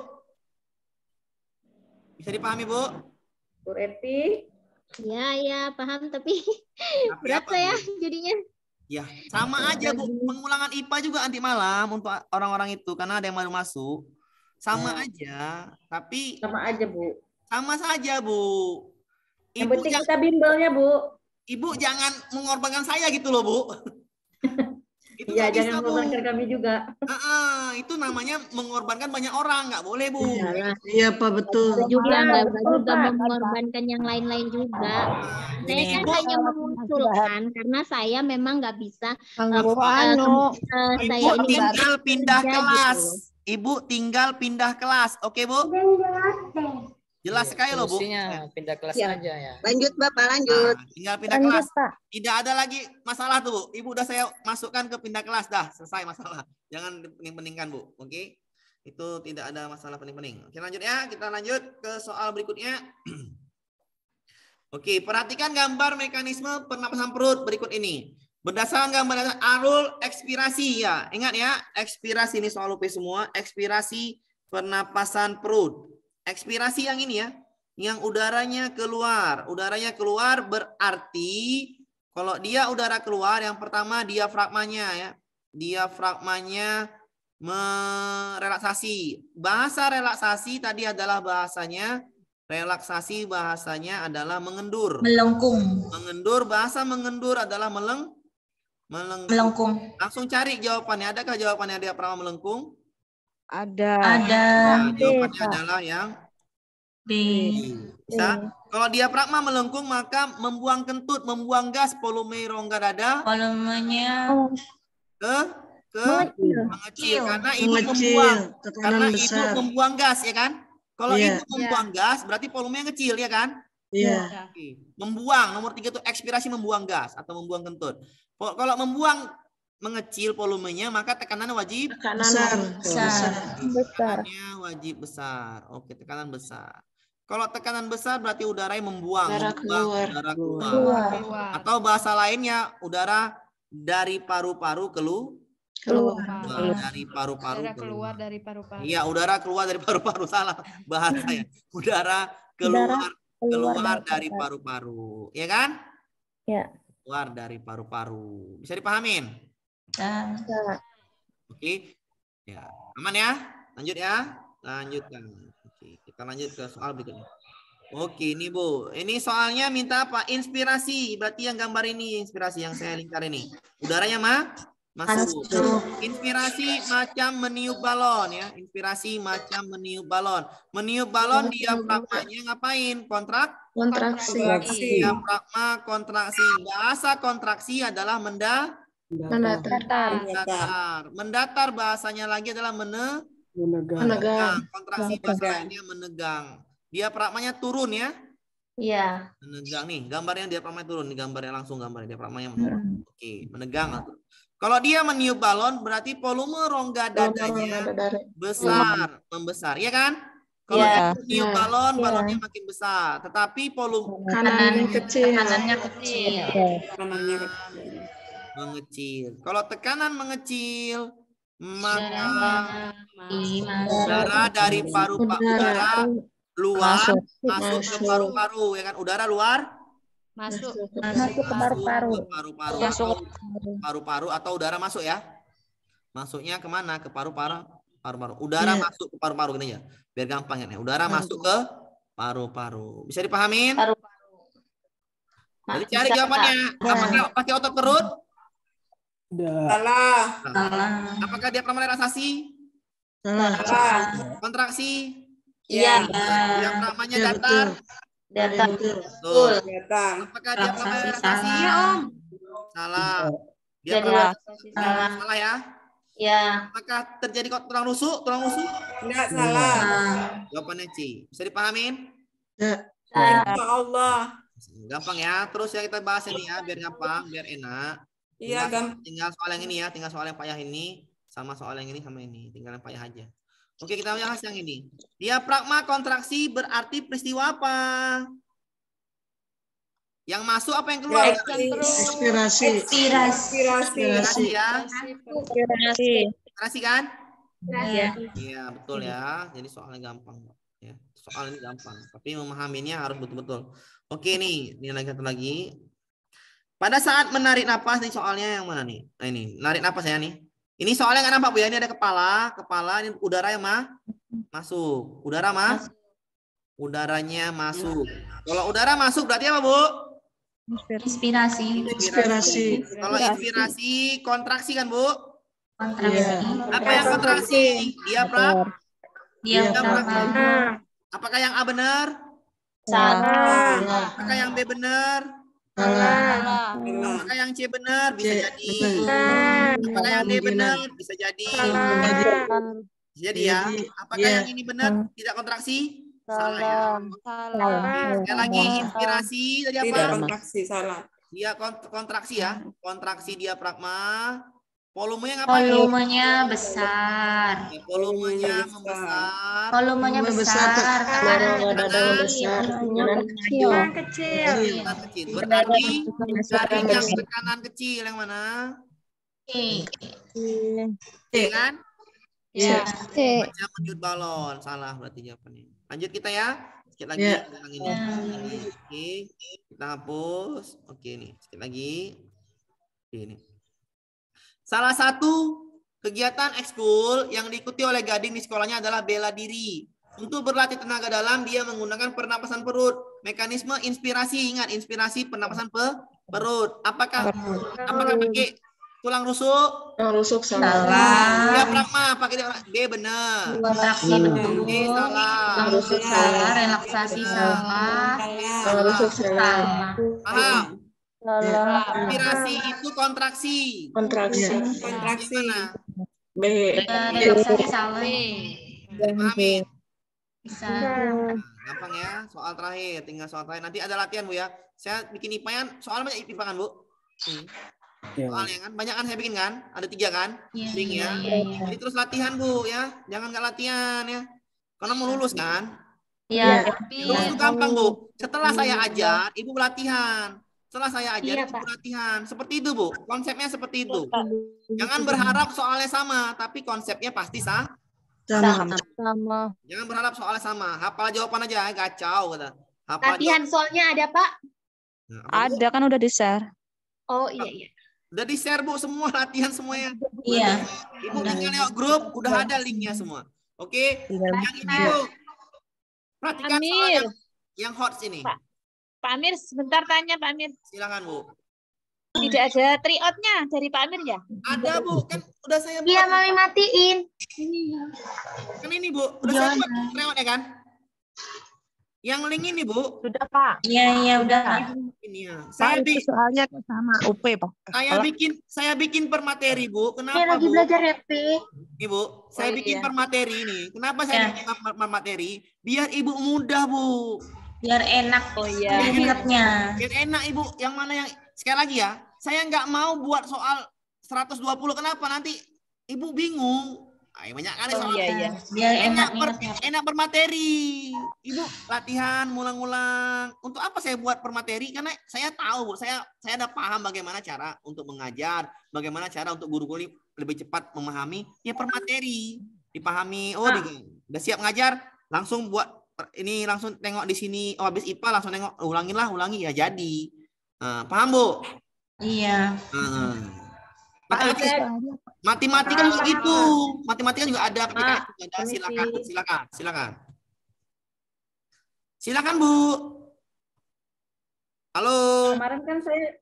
Bisa dipahami, Bu? Bu Eti? Ya, paham, tapi berat apa, saya Bu? jadinya. Ya, sama aja, Bu. Pengulangan IPA juga nanti malam untuk orang-orang itu, karena ada yang baru masuk. Sama aja, tapi... Sama aja, Bu. Sama saja, Bu. Yang penting kita bimbelnya, Bu. Ibu jangan mengorbankan saya gitu loh, Bu. Itu Iya, nggak jangan bisa, Bu. mengorbankan kami juga. Itu namanya mengorbankan banyak orang, nggak boleh, Bu. Iya, Pak, betul. Juga nggak juga mengorbankan yang lain-lain juga. Saya kan hanya mengusulkan karena saya memang nggak bisa. Ibu tinggal pindah kelas. Ibu tinggal pindah kelas, oke, Bu? Jelas sekali loh, Bu. Solusinya pindah kelas aja ya. Lanjut, Bapak, lanjut. Nah, tinggal pindah kelas. Tidak ada lagi masalah tuh, Bu. Ibu udah saya masukkan ke pindah kelas, dah selesai masalah. Jangan pening-peningkan, Bu. Oke? Itu tidak ada masalah pening-pening. Oke, lanjut ya. Kita lanjut ke soal berikutnya. Oke, perhatikan gambar mekanisme pernapasan perut berikut ini. Berdasarkan gambar alur ekspirasi ya. Ingat ya, ekspirasi ini soal UP semua, ekspirasi pernapasan perut. Ekspirasi yang ini ya, yang udaranya keluar. Udaranya keluar berarti kalau dia udara keluar, yang pertama diafragmanya ya. Diafragmanya merelaksasi. Bahasa relaksasi tadi adalah bahasanya, relaksasi bahasanya adalah mengendur. Melengkung. Mengendur, bahasa mengendur adalah Melengkung. Langsung cari jawabannya. Adakah jawabannya diafragma melengkung? Ada. Nah, jawabannya adalah yang B. Bisa. Kalau diafragma melengkung maka membuang kentut, membuang gas, volume rongga dada Volumenya mengecil karena ibu membuang gas ya kan? Kalau ibu membuang gas berarti volumenya kecil ya kan? Iya. Membuang nomor 3 itu ekspirasi membuang gas atau membuang kentut. Kalau membuang mengecil volumenya maka tekanannya wajib besar. Tekanannya wajib besar. Oke, tekanan besar. Kalau tekanan besar berarti udara yang membuang, udara keluar. Atau bahasa lainnya udara dari paru-paru keluar. Dari paru-paru keluar dari paru-paru. Iya, udara keluar dari paru-paru, salah bahasa ya. Udara keluar keluar dari paru-paru, ya kan? Ya. Keluar dari paru-paru. Bisa dipahamin? Oke. Ya, aman ya? Lanjut ya. Lanjutkan. Oke, kita lanjut ke soal berikutnya. Oke, ini Bu. Ini soalnya minta apa? Inspirasi. Berarti yang gambar ini inspirasi yang saya lingkar ini. Udaranya masuk. Inspirasi macam meniup balon ya. Inspirasi macam meniup balon. Meniup balon diafragmanya ngapain? Kontraksi. Diafragma kontraksi. Bahasa kontraksi adalah mendatar. Mendatar bahasanya lagi adalah menegang. Kontraksi bahasa lainnya menegang. Diafragmanya turun ya. Iya. Menegang nih, gambarnya diafragmanya turun, nih gambarnya langsung gambarnya diafragmanya menurun. Oke, menegang. Kalau dia meniup balon berarti volume rongga dadanya membesar, ya kan? Kalau dia meniup balon, balonnya makin besar, tetapi volume Tekanannya kecil. mengecil. Kalau tekanan mengecil, maka udara dari udara luar masuk ke paru-paru, ya kan? Udara luar Masuk ke paru-paru atau udara masuk ya? Masuknya kemana? Ke paru-paru. Udara masuk ke paru-paru gini ya, biar gampang ya. Udara masuk ke paru-paru. Bisa dipahamin? Jadi cari jawabannya. Apakah pakai otot perut? Salah. Apakah dia pernah relaksasi? Kontraksi? Iya. Yang namanya datar? Betul. Apakah dia pernah relaksasi? Salah. Dia pernah salah ya? Ya. Apakah terjadi tulang rusuk? Enggak salah. Jawabannya C. Bisa dipahamin? Ya Allah. Gampang ya. Terus ya kita bahas ini ya, biar gampang, biar enak. Iya, Tinggal soal yang ini ya, tinggal soal yang payah ini sama soal yang ini sama ini, tinggal yang payah aja. Oke, kita bahas yang ini. Diafragma kontraksi berarti peristiwa apa? Yang masuk apa yang keluar? Inspirasi ya. Inspirasi kan? Iya, betul ya. Jadi soalnya gampang ya. Soal ini gampang, tapi memahaminya harus betul-betul. Oke nih, ini lagi satu lagi. Pada saat menarik napas nih soalnya yang mana nih? Nah ini, narik napas ya nih. Ini soalnya nggak nampak Bu ya, ini ada kepala ini udara yang masuk. Udaranya masuk. Kalau udara masuk berarti apa Bu? Inspirasi. Kalau inspirasi kontraksi kan Bu? Kontraksi. Apa yang kontraksi? Diafragma. Apakah yang A benar? Salah. Apakah yang B benar? Salah. Apakah yang C benar? Bisa jadi. Apakah yang D benar? Bisa jadi. Jadi ya. Apakah yang ini benar? Tidak kontraksi? Salah ya. Sekali lagi inspirasi tadi apa? Tidak kontraksi, salah. Dia kontraksi ya. Kontraksi diafragma. Volumenya ngapain? Volumenya besar. Volumenya membesar. Volumenya besar. Tekanan kecil. Berarti dari yang tekanan kecil yang mana? Kan? Iya. Macam meniup balon. Salah berarti jawabannya. Lanjut kita ya. Sedikit lagi tentang ini. Oke, kita hapus. Oke nih, sedikit lagi. Ini. Salah satu kegiatan ekskul yang diikuti oleh Gading di sekolahnya adalah bela diri. Untuk berlatih tenaga dalam, dia menggunakan pernapasan perut. Mekanisme inspirasi, ingat inspirasi pernapasan perut. Apakah pakai tulang rusuk? Tulang rusuk Salah. Diafragma pakai D benar. Kontraksi betul. D salah. Tulang rusuk salah. Relaksasi salah. Tulang rusuk salah. Paham? Inspirasi itu kontraksi. Gimana? B. Relaksasi salah. Pahamin? Bisa. Gampang ya. Soal terakhir, tinggal soal terakhir. Nanti ada latihan Bu ya. Saya bikin IPA soal banyak IPA kan Bu? Soalnya kan banyak kan saya bikin kan? Ada 3 kan? Iya. Jadi terus latihan Bu ya. Jangan nggak latihan ya. Karena mau lulus kan? Iya. Lulus itu gampang Bu. Setelah saya ajar, Ibu latihan. Setelah saya ajar, Ibu latihan. Seperti itu Bu. Konsepnya seperti itu. Jangan berharap soalnya sama, tapi konsepnya pasti sama. Jangan berharap soalnya sama. Hafal jawaban aja, kacau kata. Apa Latihan soalnya ada, Pak? Nah, apa, Bu? Ada kan udah di-share. Oh iya. Udah di-share, Bu, semua latihan semuanya. Iya. Ibu tinggal lewat grup, udah ada linknya semua. Oke, yang ini, Bu. Perhatikan soal yang hot sini. Pak Amir, sebentar tanya Pak Amir. Silakan, Bu. Tidak ada tryout-nya dari Pak Amir ya? Ada, Bu. Kan udah saya buat. Iya, Mami matiin. Kan ini, Bu. Udah saya buat tryout ya kan? Yang link ini, Bu. Sudah, Pak. Iya, udah. Ini ya. Pak, itu soalnya sama UP, Pak. Saya bikin per materi, Bu. Kenapa, Dia lagi Bu? belajar RP. Ibu, saya bikin per materi ini. Kenapa saya bikin per materi? Biar Ibu mudah, Bu. Biar enak. Oh iya. Ingatnya. Biar enak, Ibu. Yang mana yang sekali lagi ya, saya nggak mau buat soal 120. Kenapa? Nanti Ibu bingung. Banyak kali soal. Iya. Biar enak per materi. Ibu latihan, ngulang-ngulang. Untuk apa saya buat per materi? Karena saya tahu, Bu, saya ada paham bagaimana cara untuk mengajar, bagaimana cara untuk guru-guru lebih cepat memahami. Ya per materi, dipahami. Oh, udah siap ngajar, langsung buat ini, langsung tengok di sini. Oh, habis IPA langsung nengok, ulangi ya jadi. Paham, Bu? Iya. Matematika juga gitu. Matematika juga ada. Silakan, Bu. Halo. Kemarin kan saya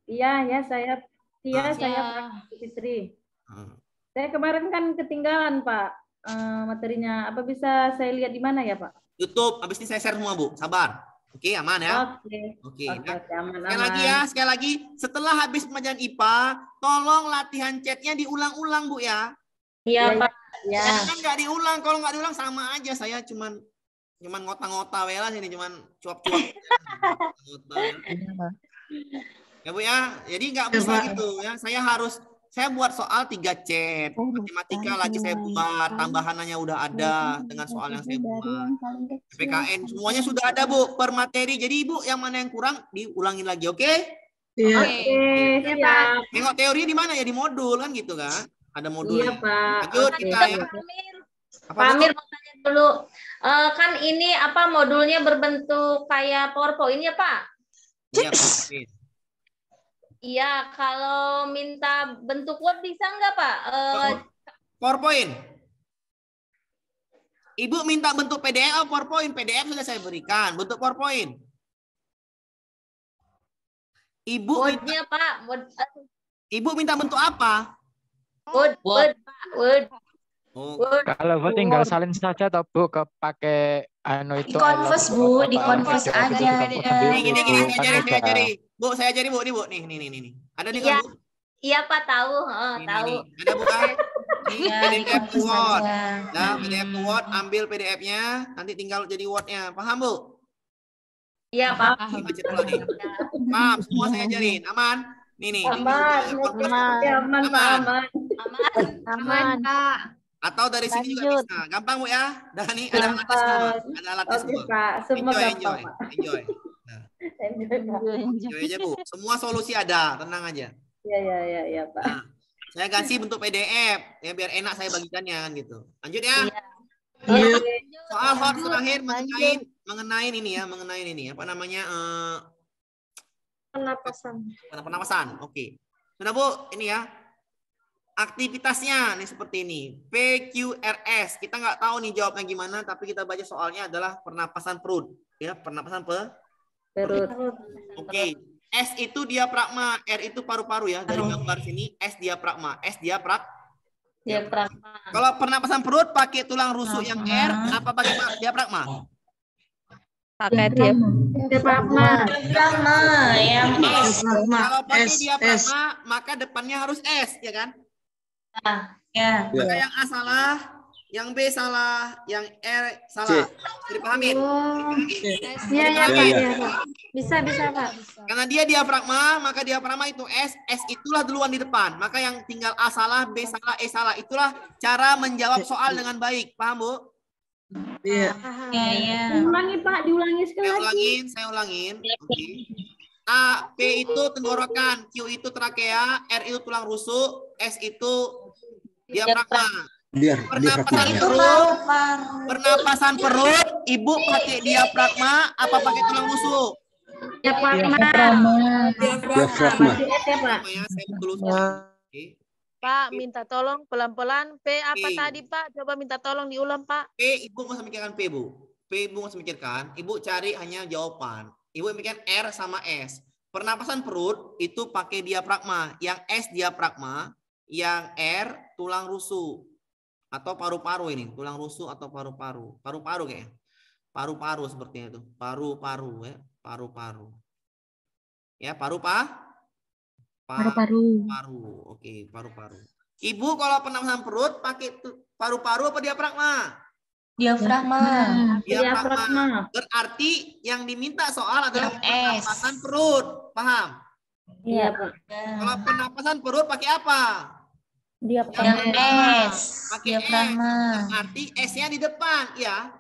Fitri. Saya kemarin kan ketinggalan, Pak, materinya. Apa bisa saya lihat di mana ya, Pak? YouTube. Habis ini saya share semua, Bu. Sabar. Oke, aman ya? Oke. Aman. Sekali lagi, setelah habis pembelajaran IPA, tolong latihan chatnya diulang-ulang, Bu ya. Iya, Pak. Ya. Kan nggak diulang, kalau nggak diulang sama aja. Saya cuman ngota-ngota wela sini, cuman cuap-cuap. Ya, Bu ya. Jadi nggak bisa gitu ya. Saya buat soal 3 chat. Matematika lagi saya buat, tambahannya udah ada dengan soal yang saya buat. PKN semuanya sudah ada, Bu, per materi. Jadi Ibu yang mana yang kurang diulangin lagi, oke? Iya. Oke, Pak. Tengok teori di mana ya, di modul kan gitu kan? Ada modul. Iya, Pak. Lanjut kita ya. Pak Amir mau tanya dulu. Kan ini modulnya berbentuk kayak PowerPoint ya, Pak? Iya, Iya, kalau minta bentuk Word bisa nggak, Pak? PowerPoint. Ibu minta bentuk PDF atau PowerPoint? PDF sudah saya berikan. Bentuk PowerPoint. Word-nya, Pak. Ibu minta bentuk apa? Word, Pak. Word. Kalau Bu tinggal salin saja atau Bu pakai itu. Di Converse, Bu. Di Converse aja. Gini, saya ajari. Bu, saya ajari, Bu. Nih, Bu. Nih. Ada nih, kan, Bu? Iya, Pak, tahu. Tahu. Ada, Bu, kan? PDF to Word. Nah, PDF to Word, ambil PDF-nya, nanti tinggal jadi Word-nya. Paham, Bu? Iya, Pak. Paham, semua saya ajarin. Aman? Nih. Aman, Pak. Atau dari sini juga bisa. Gampang, Bu ya? Dan nih ada alatnya semua. Ada alatnya semua. Enjoy. Enjoy aja, Bu. Semua solusi ada, tenang aja. Iya, Pak. Nah, saya kasih bentuk PDF ya biar enak saya bagikannya kan gitu. Lanjut ya. Soal hot terakhir mengenai ini apa namanya penapasan. Oke. Sudah, Bu, ini ya. Aktivitasnya nih seperti ini. PQRS. Kita nggak tahu nih jawabnya gimana, tapi kita baca soalnya adalah pernapasan perut. Ya, pernapasan perut. Oke. S itu diafragma, R itu paru-paru ya. Dari gambar sini S diafragma, S diafragma. Kalau pernapasan perut pakai tulang rusuk yang R, apa pakai diafragma? Pakai diafragma. Yang S. Kalau pakai diafragma, maka depannya harus S, ya kan? Ya. Maka yang A salah, yang B salah, yang R salah. Dipahamin? Iya, Pak. Bisa, Pak. Karena dia diafragma, maka diafragma itu S, S itulah duluan di depan. Maka yang tinggal A salah, B salah, E salah. Itulah cara menjawab soal dengan baik. Paham, Bu? Iya. Diulangi, Pak, diulangi sekali lagi. Saya ulangin. Oke. A, P itu tenggorokan, Q itu trakea, R itu tulang rusuk, S itu diafragma. Pernapasan perut, ibu pakai diafragma apa pakai tulang rusuk? Diafragma. Pak, minta tolong pelan-pelan. P apa tadi, Pak? Coba minta tolong diulang, Pak. P, ibu nggak usah mikirkan P, Bu. P, ibu nggak usah mikirkan. Ibu cari hanya jawaban. Ibu mikirkan R sama S. Pernapasan perut itu pakai diafragma. Yang S diafragma, yang R tulang rusuk. Atau paru-paru ini, tulang rusuk atau paru-paru. Paru-paru kayaknya. Paru-paru sepertinya itu. Paru-paru ya, paru-paru. Ya, paru-paru. Oke, paru-paru. Ibu kalau pernapasan perut pakai paru-paru apa diafragma? Diafragma. Berarti yang diminta soal adalah pernapasan perut. Paham? Iya, Pak. Kalau pernapasan perut pakai apa? Diafragma. Pakai S. Berarti S-nya di depan, ya.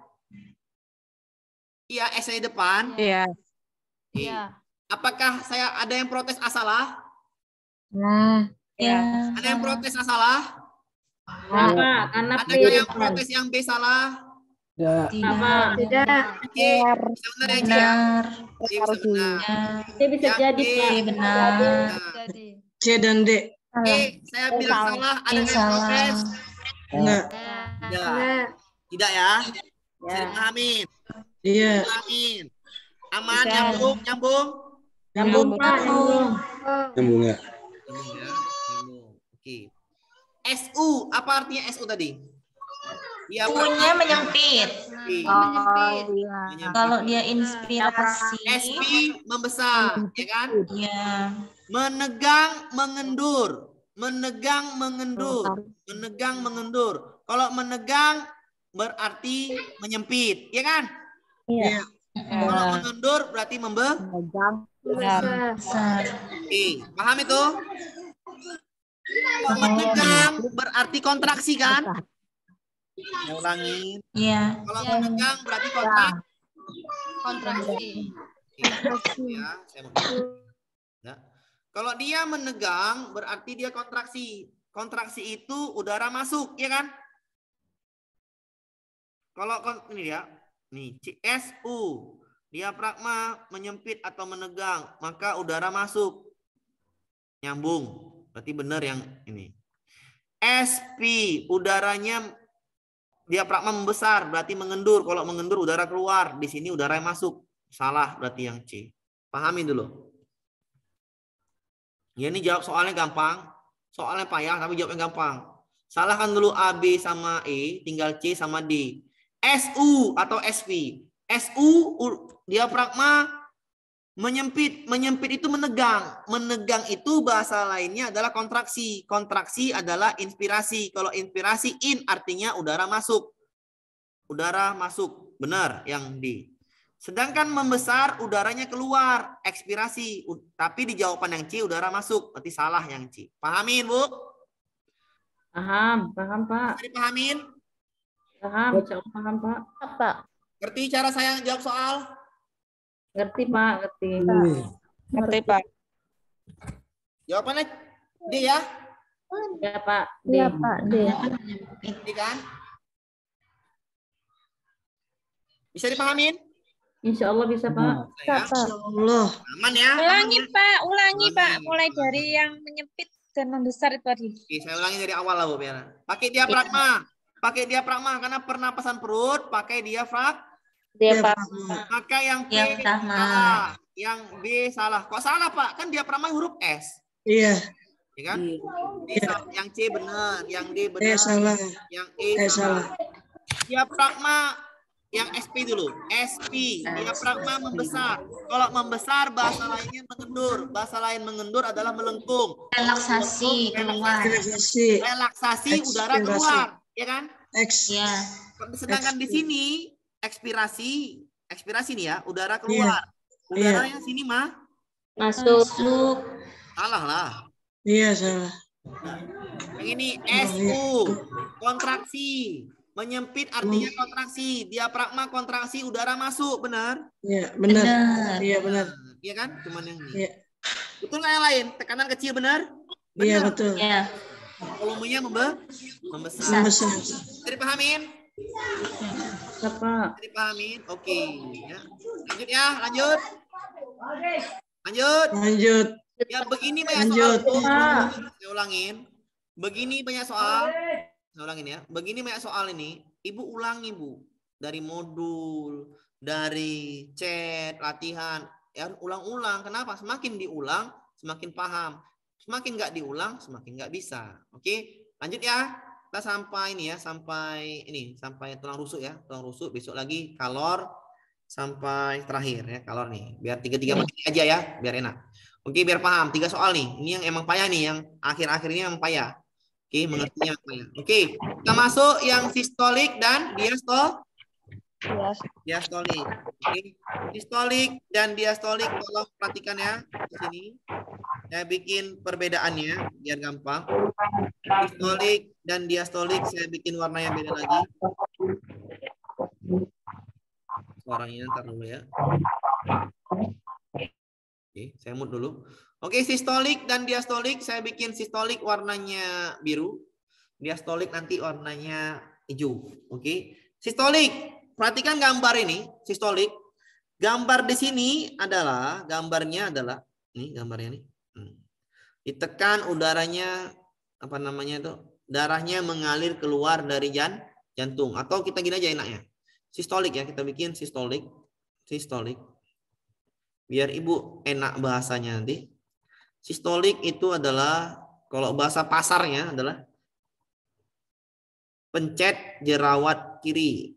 Iya, S-nya di depan. Iya. Iya. Apakah saya ada yang protes salah? Ya. Ada yang protes salah? Karena ada yang protes yang B salah? Tidak. Oke, benar. C bisa jadi, Pak. Benar. C dan D. Saya bilang salah, ada yang protes? Enggak. Tidak ya? Bisa dipahamin? Iya. Dipahamin. Aman, nyambung? Nyambung, Pak. Nyambung ya. Oke. SU, apa artinya SU tadi? U-nya menyempit. Kalau dia inspirasi. SP membesar, ya kan? Iya. Menegang, mengendur. Menegang, mengendur. Kalau menegang berarti menyempit, ya kan? Iya. Kalau mengendur berarti membesar. Paham itu? Kalau menegang berarti kontraksi kan? Saya ulangin. Iya. Kalau menegang berarti kontraksi. Ya, saya mau. Ya. Kalau dia menegang berarti dia kontraksi. Kontraksi itu udara masuk, ya kan? Kalau ini ya, nih CSU, diafragma menyempit atau menegang, maka udara masuk. Nyambung. Berarti benar yang ini. SP, udaranya diafragma membesar, berarti mengendur. Kalau mengendur udara keluar, di sini udara yang masuk. Salah berarti yang C. Pahami dulu. Ya, ini jawab soalnya gampang. Soalnya payah tapi jawabnya gampang. Salahkan dulu A, B sama E, tinggal C sama D. SU atau SP. SU diafragma menyempit. Menyempit itu menegang. Menegang itu bahasa lainnya adalah kontraksi. Kontraksi adalah inspirasi. Kalau inspirasi in artinya udara masuk. Udara masuk. Benar yang D. Sedangkan membesar udaranya keluar. Ekspirasi. Tapi di jawaban yang C udara masuk. Berarti salah yang C. Pahamin, Bu? Paham, Pak. Bisa dipahamin? Paham, Pak. Pak. Ngerti cara saya jawab soal? Ngerti, Pak. Ngerti, Pak. Jawabannya D ya? Ya, Pak. Iya, Pak. D. D kan? Bisa dipahamin? Insya Allah bisa, Pak. Insya Allah. Aman ya? Ulangi, Pak. Mulai dari yang menyempit dan membesar itu tadi. Oke, saya ulangi dari awal lah, Bu. Biar. Pakai diafragma. Pakai diafragma karena pernapasan perut pakai diafragma. Maka yang B salah, yang B salah. Kok salah, Pak? Kan diafragma huruf S. Iya. Ya kan? Yang C benar, yang D benar. Salah. Yang E salah. Diafragma yang SP dulu. SP, diafragma membesar. Kalau membesar bahasa lainnya mengendur. Bahasa lain mengendur adalah melengkung. Relaksasi keluar. Relaksasi udara keluar, ya kan? X. Ya. Sedangkan di sini ekspirasi nih ya, udara keluar. Udara yang sini mah masuk. Salah lah. Iya, salah. Yang ini SU, kontraksi. Menyempit artinya kontraksi. Diafragma kontraksi, udara masuk, benar? Iya, benar. Iya, benar. Iya kan? Cuman yang ini. Iya. Betul nggak yang lain? Tekanan kecil benar? Iya, betul. Iya. volumenya membesar. Bisa dipahamin? Apa? Dipahamin? Oke. Ya. Lanjut ya, lanjut. Lanjut. Lanjut. Ya begini banyak Lanjut. soal. Saya ulangin. Begini banyak soal. Saya ulangin ya. Begini banyak soal ini. Ibu ulangi Bu. Dari modul, dari chat, latihan. Ya ulang-ulang. Kenapa? Semakin diulang, semakin paham. Semakin nggak diulang, semakin nggak bisa. Oke, lanjut ya. Kita sampai ini ya, sampai tulang rusuk ya, tulang rusuk. Besok lagi kalor sampai terakhir ya, kalor nih. Biar 3 materi aja ya, biar enak. Oke, biar paham 3 soal nih. Ini yang emang payah nih, yang akhir-akhir ini emang payah. Oke, mengertinya payah. Oke, kita masuk yang sistolik dan diastolik. Oke, sistolik dan diastolik tolong perhatikan ya di sini. Saya bikin perbedaannya biar gampang. Sistolik dan diastolik saya bikin warnanya beda lagi. Suaranya ntar dulu ya. Oke, saya mute dulu. Oke, sistolik dan diastolik saya bikin sistolik warnanya biru. Diastolik nanti warnanya hijau. Oke. Sistolik, perhatikan gambar ini, sistolik. Gambar di sini adalah ini gambarnya nih. Ditekan udaranya apa namanya itu? Darahnya mengalir keluar dari jantung atau kita gini aja enaknya. Sistolik ya, kita bikin sistolik. Sistolik. Biar Ibu enak bahasanya nanti. Sistolik itu adalah kalau bahasa pasarnya adalah pencet jerawat kiri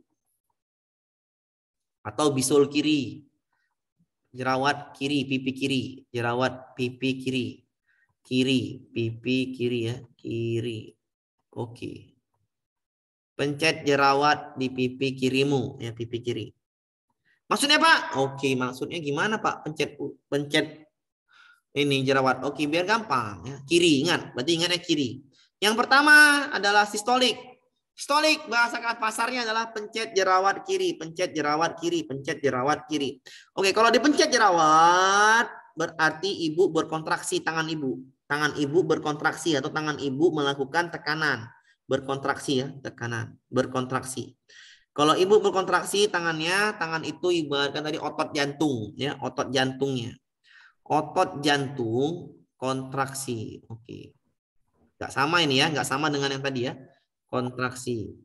atau bisul kiri. Jerawat kiri, pipi kiri, jerawat pipi kiri. Kiri, pipi kiri ya, kiri. Oke. Pencet jerawat di pipi kirimu ya, pipi kiri. Maksudnya Pak? Oke, maksudnya gimana Pak? Pencet ini jerawat. Oke, biar gampang ya. Kiri, ingat. Berarti ingatnya kiri. Yang pertama adalah sistolik. Sistolik bahasa pasarnya adalah pencet jerawat kiri, pencet jerawat kiri, pencet jerawat kiri. Oke, kalau dipencet jerawat berarti Ibu berkontraksi tangan Ibu. Tangan Ibu berkontraksi atau tangan Ibu melakukan tekanan. Berkontraksi ya, tekanan, berkontraksi. Kalau Ibu berkontraksi tangannya, tangan itu ibaratkan tadi otot jantung ya, otot jantungnya. Otot jantung kontraksi. Oke. Enggak sama ini ya, enggak sama dengan yang tadi ya. Kontraksi.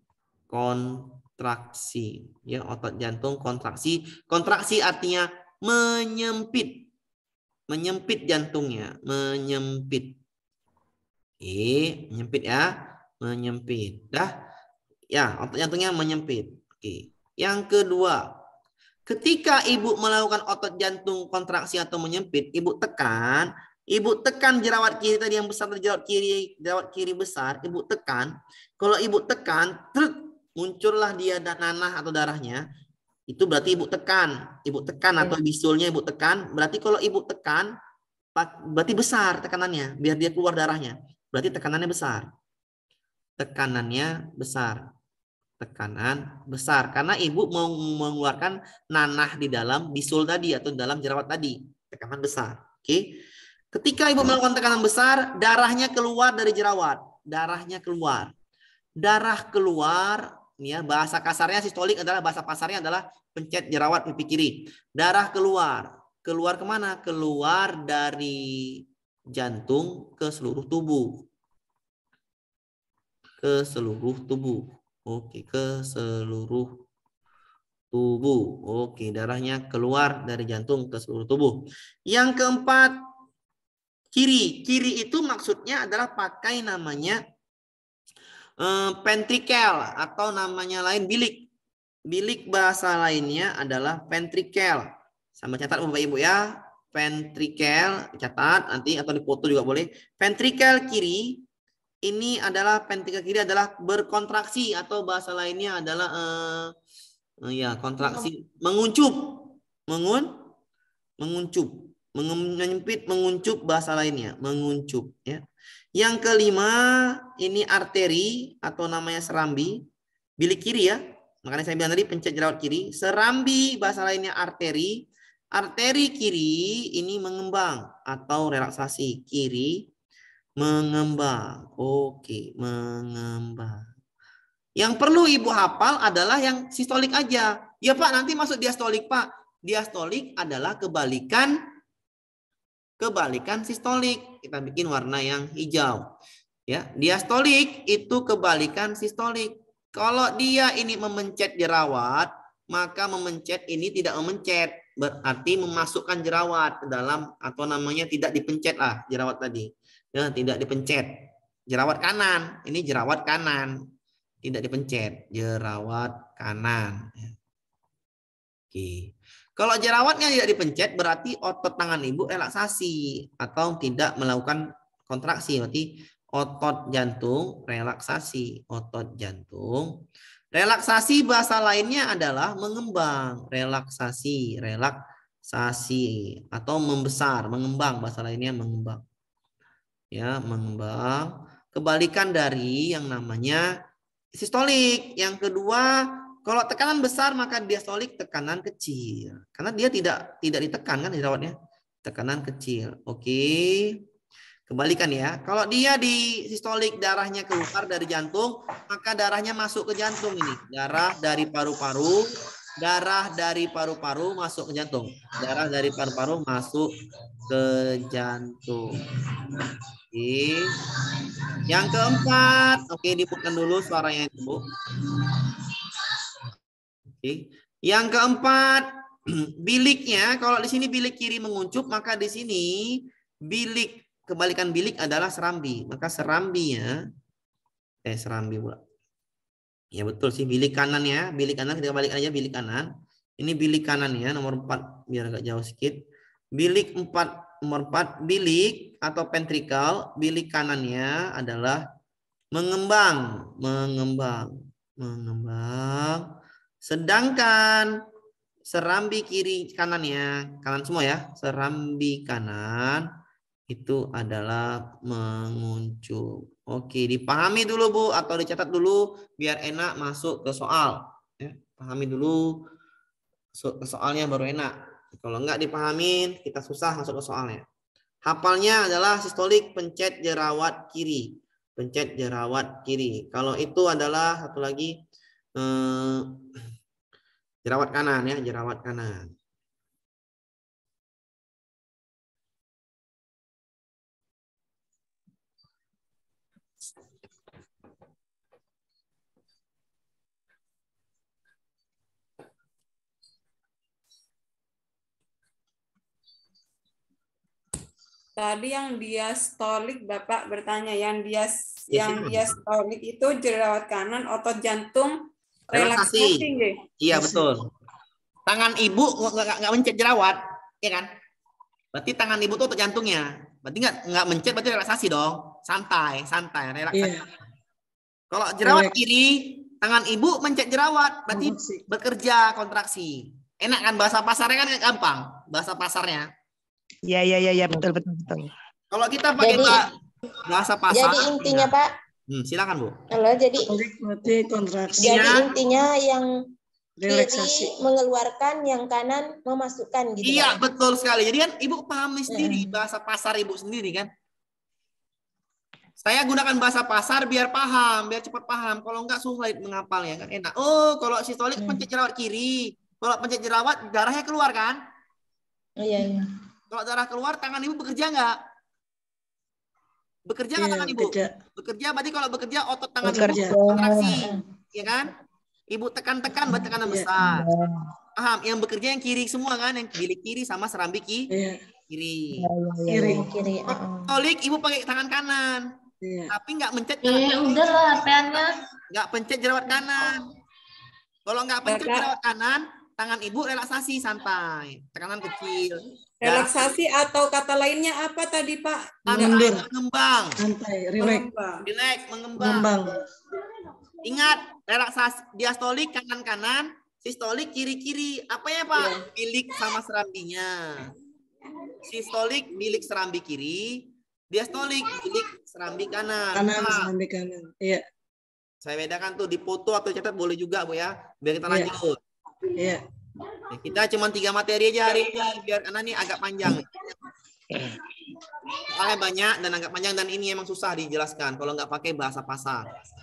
Kontraksi ya, otot jantung kontraksi. Kontraksi artinya menyempit. Menyempit jantungnya, menyempit. Menyempit ya, menyempit. Dah. Ya, otot jantungnya menyempit. Oke. Yang kedua, ketika Ibu melakukan otot jantung kontraksi atau menyempit, Ibu tekan jerawat kiri tadi yang besar, jerawat kiri besar, Ibu tekan. Kalau Ibu tekan, muncullah dia nanah atau darahnya. Itu berarti Ibu tekan atau bisulnya Ibu tekan. Berarti kalau Ibu tekan, berarti besar tekanannya, biar dia keluar darahnya. Berarti tekanannya besar. Tekanannya besar. Tekanan besar. Karena Ibu mau mengeluarkan nanah di dalam bisul tadi atau dalam jerawat tadi. Tekanan besar. Oke. Ketika Ibu melakukan tekanan besar, darahnya keluar dari jerawat. Darahnya keluar. Darah keluar. Ya, bahasa kasarnya sistolik adalah bahasa pasarnya adalah pencet jerawat pipi kiri. Darah keluar. Keluar kemana? Keluar dari jantung ke seluruh tubuh. Ke seluruh tubuh. Oke, ke seluruh tubuh. Oke, darahnya keluar dari jantung ke seluruh tubuh. Yang keempat, kiri. Kiri itu maksudnya adalah pakai namanya ventricle atau namanya lain bilik. Bilik bahasa lainnya adalah ventricle. Sama catat Bapak Ibu ya. Ventricle, catat nanti atau dipoto juga boleh. Ventricle kiri ini adalah ventricle kiri adalah berkontraksi atau bahasa lainnya adalah ya kontraksi, menguncup. Menguncup. Menyempit, menguncup bahasa lainnya, menguncup ya. Yang kelima, ini arteri atau namanya serambi, bilik kiri ya. Makanya saya bilang tadi pencet jerawat kiri. Serambi bahasa lainnya arteri. Arteri kiri ini mengembang atau relaksasi. Kiri Mengembang. Oke, mengembang. Yang perlu Ibu hafal adalah yang sistolik aja. Ya Pak, nanti masuk diastolik Pak. Diastolik adalah kebalikan sistolik. Kita bikin warna yang hijau. Ya, diastolik itu kebalikan sistolik. Kalau dia ini memencet jerawat, maka memencet ini tidak memencet. Berarti memasukkan jerawat ke dalam, atau namanya tidak dipencet lah jerawat tadi. Ya, tidak dipencet. Jerawat kanan, ini jerawat kanan. Tidak dipencet, jerawat kanan. Oke. Kalau jerawatnya tidak dipencet, berarti otot tangan Ibu relaksasi atau tidak melakukan kontraksi. Berarti otot jantung relaksasi. Otot jantung relaksasi, bahasa lainnya adalah mengembang. Relaksasi, atau membesar, mengembang, bahasa lainnya mengembang. Ya, mengembang. Kebalikan dari yang namanya sistolik. Yang kedua, kalau tekanan besar maka diastolik tekanan kecil. Karena dia tidak ditekan kan jerawatnya. Tekanan kecil. Oke. Kebalikan ya. Kalau dia di sistolik darahnya keluar dari jantung, maka darahnya masuk ke jantung ini. Darah dari paru-paru masuk ke jantung. Darah dari paru-paru masuk ke jantung. Oke. Yang keempat, oke, diputarkan dulu suaranya itu, Bu. Oke. Yang keempat, biliknya, kalau di sini bilik kiri menguncup, maka di sini bilik, kebalikan bilik adalah serambi. Maka serambinya, serambi pula. Ya betul sih, bilik kanan ya. Bilik kanan, kita balikan aja bilik kanan. Ini bilik kanan ya, nomor 4, biar agak jauh sedikit. Bilik 4, nomor 4, bilik atau ventricle, bilik kanannya adalah mengembang. Sedangkan serambi kiri kanannya, kanan semua ya, serambi kanan itu adalah menguncup. Oke, dipahami dulu Bu, atau dicatat dulu biar enak masuk ke soal. Ya, pahami dulu ke soalnya baru enak. Kalau enggak dipahamin, kita susah masuk ke soalnya. Hafalnya adalah sistolik pencet jerawat kiri. Pencet jerawat kiri. Kalau itu adalah satu lagi jerawat kanan ya, jerawat kanan. Tadi yang diastolik Bapak bertanya, yang diastolik itu jerawat kanan, otot jantung relaksasi. Iya betul. Tangan Ibu nggak mencet jerawat, ya kan? Berarti tangan Ibu tuh otot jantungnya. Berarti nggak mencet, berarti relaksasi dong. Santai, relaksasi. Kalau jerawat kiri, tangan Ibu mencet jerawat, berarti bekerja kontraksi. Enak kan, bahasa pasarnya kan gampang, bahasa pasarnya. Iya, betul. Kalau kita pakai bahasa pasar. Jadi intinya Pak. Silakan Bu. Halo, jadi kontraksi. Jadi intinya yang kiri mengeluarkan, yang kanan memasukkan gitu. Iya, Pak. Betul sekali. Jadi kan Ibu pahami sendiri bahasa pasar Ibu sendiri kan. Saya gunakan bahasa pasar biar paham, biar cepat paham. Kalau enggak sulit menghafal ya kan, enak. Oh, kalau sistolik pencet jerawat kiri. Kalau pencet jerawat darahnya keluar kan? Iya. Kalau darah keluar, tangan Ibu bekerja nggak? Bekerja nggak tangan Ibu? Bekerja, berarti kalau bekerja otot tangan Ibu kontraksi, ya kan? Ibu tekan-tekan berarti tekanan besar. Paham? Yang bekerja yang kiri semua kan, yang bilik kiri sama serambi kiri. Tolik Ibu pakai tangan kanan, tapi nggak mencet. Udah lah HP-nya. Nggak pencet jerawat kanan. Kalau nggak pencet jerawat kanan, tangan Ibu relaksasi santai, tekanan kecil. Relaksasi atau kata lainnya apa tadi Pak? Mengembang. Santai, relax, mengembang. Ingat, relaksasi diastolik kanan-kanan, sistolik kiri-kiri. Apa ya Pak? Bilik sama serambinya. Sistolik bilik serambi kiri, diastolik bilik serambi kanan. Serambi kanan. Iya. Saya bedakan tuh di foto atau catat boleh juga Bu ya, biar kita lanjut. Iya. Kita cuma 3 materi aja hari ini biar karena ini agak panjang. Soalnya banyak dan agak panjang dan ini emang susah dijelaskan kalau nggak pakai bahasa pasar.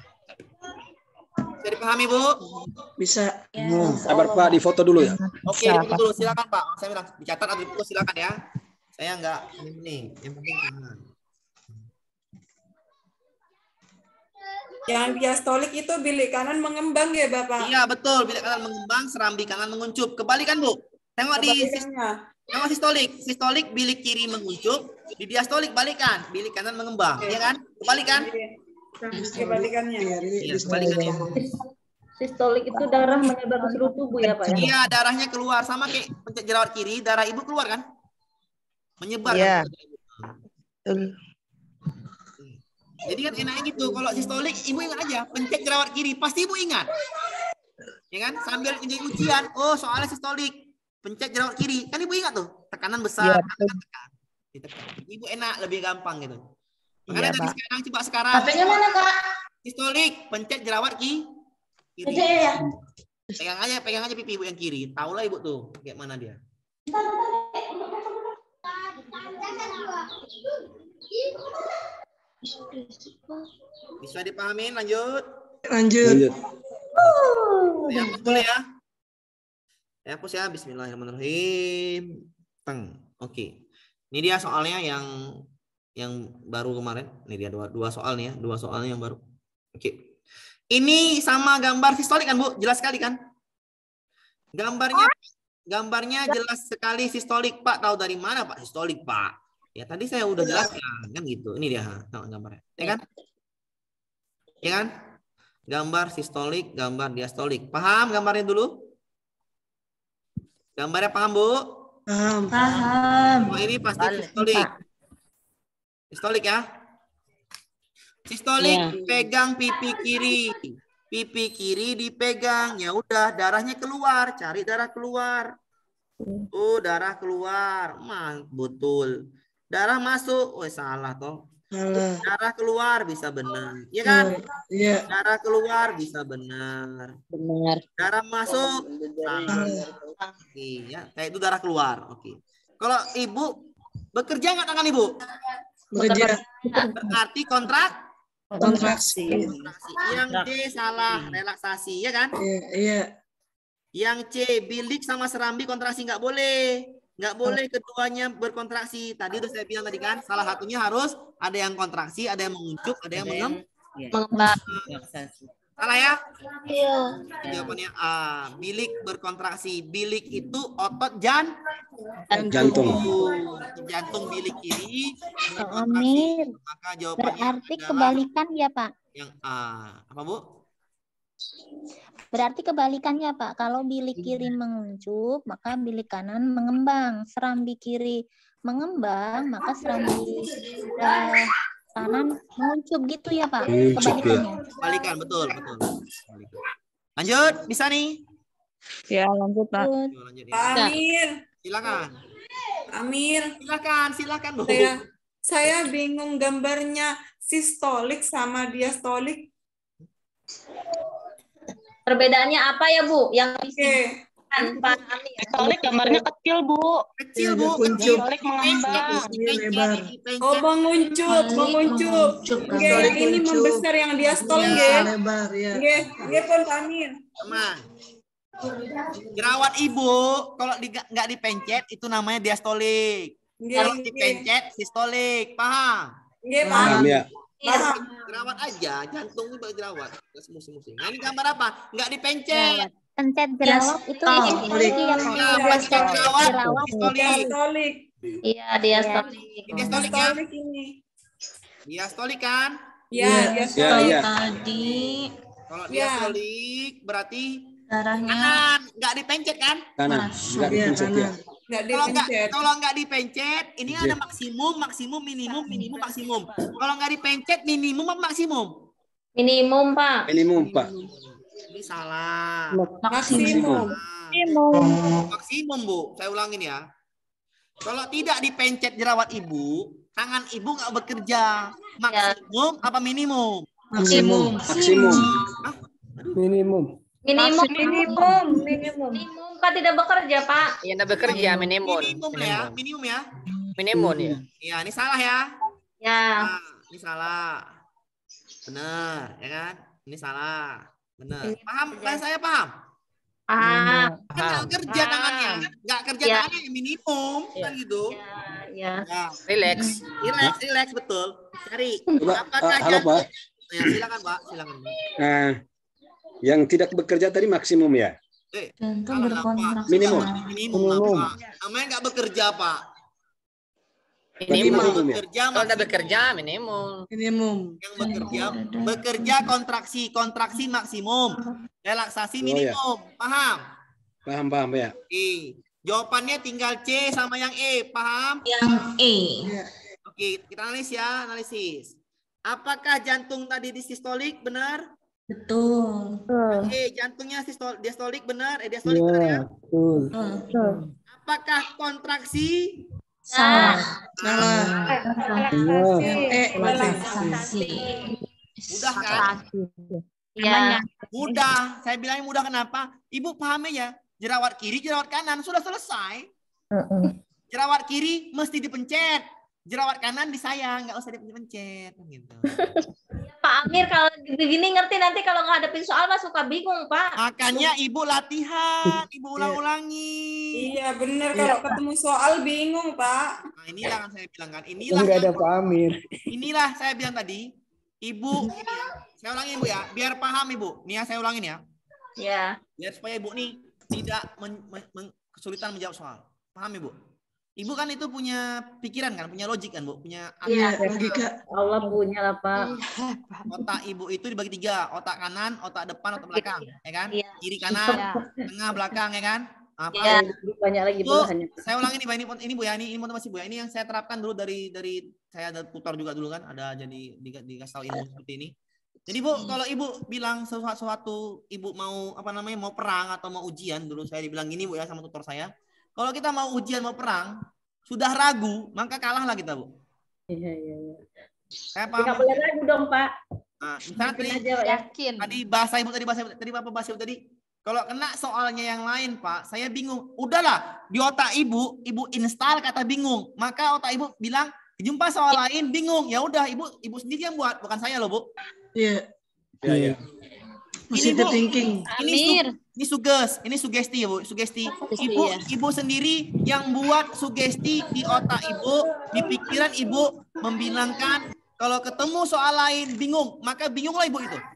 Bisa dipahami, Bu? Bisa. Sabar Pak, di foto dulu ya. Oke, difoto dulu. Silakan Pak. Saya bilang dicatat atau difoto silakan ya. Saya nggak ini, yang penting tangan. Yang diastolik itu bilik kanan mengembang ya Bapak? Iya betul, bilik kanan mengembang, serambi kanan menguncup. Kebalikan Bu. Tengok di sistolik. Sistolik bilik kiri menguncup, di diastolik balikan, bilik kanan mengembang, ya kan? Kebalikan? Kebalikannya. Iya, kebalikannya. Sistolik itu darah menyebar ke seluruh tubuh ya Pak ya? Iya, darahnya keluar sama kayak pencet jerawat kiri, darah ibu keluar kan? Menyebar. Iya. Kan? Jadi kan enaknya gitu, kalau sistolik ibu ingat aja, pencet jerawat kiri, pasti ibu ingat. Ya kan? Sambil menjadi ujian, oh soalnya sistolik, pencet jerawat kiri, kan ibu ingat tuh, tekanan besar, tekan. Ibu enak, lebih gampang gitu. Makanya dari sekarang, coba sekarang. HP-nya mana Kak? Sistolik, pencet jerawat kiri. Ya. Pegang aja pipi ibu yang kiri, tahulah ibu tuh, kayak mana dia. Bisa dipahami? Lanjut. Lanjut. Saya hapus dulu ya. Saya hapus ya. Bismillahirrahmanirrahim. Oke. Ini dia soalnya yang baru kemarin. Ini dia dua soal nih ya. Dua soalnya yang baru. Oke. Ini sama gambar sistolik kan Bu? Jelas sekali kan? Gambarnya jelas sekali sistolik Pak. Tahu dari mana Pak sistolik Pak? Ya tadi saya udah jelaskan kan gitu. Ini dia gambarnya, ya kan? Ya kan? Gambar sistolik, gambar diastolik. Paham gambarnya dulu? Gambarnya paham Bu? Paham. Oh, ini pasti sistolik. Sistolik ya. Sistolik pegang pipi kiri. Pipi kiri dipegang. Ya udah darahnya keluar, cari darah keluar. Oh, darah keluar. Betul. Darah masuk, salah toh. Darah keluar bisa benar, ya kan? Iya. Darah keluar bisa benar. Benar. Darah masuk, salah. Iya, kayak itu darah keluar. Oke. Kalau ibu bekerja nggak tangan ibu? Bekerja. Berarti kontraksi. Yang D salah, relaksasi, ya kan? Iya. Yang C bilik sama serambi kontraksi nggak boleh. Nggak boleh keduanya berkontraksi. Tadi udah saya bilang tadi kan, salah satunya harus ada yang kontraksi, ada yang menguncup, ada yang mengembang. Salah ya? Iya. Jawabannya A. Bilik berkontraksi. Bilik itu otot jantung. Jantung bilik kiri berkontraksi. Maka jawabannya berarti kebalikan ya Pak? Yang A. Apa Bu? Berarti kebalikannya Pak, kalau bilik kiri menguncup, maka bilik kanan mengembang. Serambi kiri mengembang, maka serambi kanan menguncup gitu ya Pak? Kebalikannya. Kebalikan, betul. Lanjut, bisa nih? Ya, lanjut Pak. Pak Amir. Silakan. Amir. Silakan Bu. Saya bingung gambarnya sistolik sama diastolik. Perbedaannya apa ya Bu? Yang Pak Amir. Sistolik gambarnya kecil Bu. Kecil Bu. Sistolik mengembang. Oh menguncup. Ini membesar yang diastolik ya. Lebar ya. Nggih pun Pak Amir. Jerawat ibu kalau nggak dipencet itu namanya diastolik. Kalau dipencet sistolik. Paham? Nggih paham. Ya. Jerawat aja, jantung itu jerawat. Musim-musim. Nah, ini gambar apa? Nggak dipencet. Pencet jerawat itu pencet jerawat. Diastolik. Iya, diastolik. Diastolik ini. Diastolik kan? Iya, diastolik tadi. Kalau diastolik berarti darahnya kanan, nggak dipencet kan? Kanan, nggak dipencet ya. Kalau nggak dipencet, ini ada maksimum, minimum, maksimum. Kalau nggak dipencet, minimum apa maksimum? Minimum, Pak. Minimum, Pak. Ini salah. Maksimum. Maksimum, Bu. Saya ulangin ya. Kalau tidak dipencet jerawat ibu, tangan ibu nggak bekerja. Maksimum apa minimum? Maksimum. Minimum Pak tidak bekerja Pak. Iya, tidak bekerja minimum. Minimum ya. Minimum ya. Iya, ini salah ya. Ya. Nah, ini salah. Benar, ya kan? Ini salah. Benar. Paham? Saya paham. Paham. Kan nggak kerja tangannya, nggak kerja tangannya minimum kan gitu. Ya. Relax. Relax betul. Cari. Coba, Apakah halo Pak. Ya, silakan Pak, silakan. Nah, yang tidak bekerja tadi maksimum ya? Jantung berkontrak. Minimum. Minimum. Namanya nggak bekerja Pak. Minimum. Bekerja, kalau udah bekerja minimum. Yang bekerja kontraksi maksimum, relaksasi minimum. Paham? Paham ya. Jawabannya tinggal C sama yang E. Paham? Yang E. Oke, kita analisis. Apakah jantung tadi distolik? Benar? Betul. Oke, jantungnya diastolik benar? Diastolik benar ya? Betul. Apakah kontraksi? Salah. Relaksasi. Mudah kan? Ya. Mudah. Saya bilangnya mudah kenapa? Ibu paham ya? Jerawat kiri, jerawat kanan sudah selesai. Jerawat kiri mesti dipencet. Jerawat kanan disayang, nggak usah dipencet gitu. Pak Amir kalau begini ngerti, nanti kalau ngadepin soal mah suka bingung Pak. Makanya ibu latihan, ibu ulang-ulangi. Iya benar, kalau ketemu soal bingung Pak. Nah, inilah yang saya bilang kan. Inilah Enggak ada Pak Amir. Inilah saya bilang tadi. Ibu, saya ulangin ibu ya, biar paham ibu. Nih ya, saya ulangin ya. Ya. Biar supaya ibu nih tidak kesulitan menjawab soal. Paham ibu? Ibu kan itu punya pikiran kan, punya logik kan bu, punya logika. Allah punya lah Pak. Otak ibu itu dibagi 3, otak kanan, otak depan, otak belakang, ya kan? Kiri kanan, tengah belakang, ya kan? Banyak lagi belahannya. Saya ulangi nih, ini bu ya, ini motivasi bu ya, ini yang saya terapkan dulu dari saya ada tutor juga dulu kan, ada jadi dikasih tahu ilmu seperti ini. Jadi bu, kalau ibu bilang sesuatu, ibu mau mau perang atau mau ujian, dulu saya dibilang gini bu ya sama tutor saya. Kalau kita mau ujian, mau perang, sudah ragu, maka kalahlah kita, Bu. Iya. Saya paham. Tidak boleh ragu dong, Pak. Nah, misalnya tadi bahasa ibu, tadi apa bahasa ibu tadi? Kalau kena soalnya yang lain, Pak, saya bingung. Udahlah, di otak ibu install kata bingung. Maka otak ibu bilang, jumpa soal lain, bingung. Ya udah, ibu sendiri yang buat, bukan saya loh, Bu. Iya. Iya. Positive thinking. Ini sugesti ya Bu, sugesti. Ibu sendiri yang buat sugesti di otak ibu, di pikiran ibu membilangkan kalau ketemu soal lain bingung, maka bingunglah ibu itu.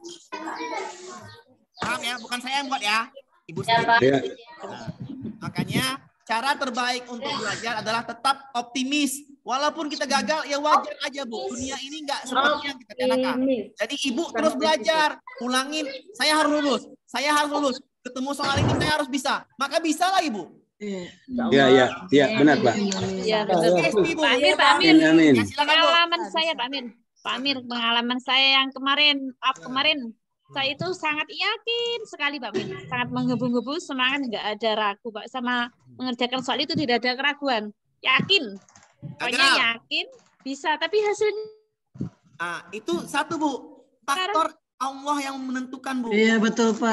Paham ya? Bukan saya yang buat ya, ibu sendiri. Nah, makanya cara terbaik untuk belajar adalah tetap optimis. Walaupun kita gagal, ya wajar aja Bu. Dunia ini nggak seperti yang kita rencanakan. Jadi ibu terus belajar, ulangin. Saya harus lulus. Ketemu soal ini saya harus bisa. Maka bisa lah ibu. Iya, benar Pak. Iya betul. Pak Amir. Amin. Pengalaman saya Pak Amir, pengalaman saya yang kemarin saya itu sangat yakin sekali Pak Amir, sangat menggebu-gebu, semangat, nggak ada ragu Pak, sama mengerjakan soal itu tidak ada keraguan, yakin. Pokoknya yakin bisa, tapi hasilnya itu satu Bu, faktor Allah yang menentukan Bu. Iya betul Pak.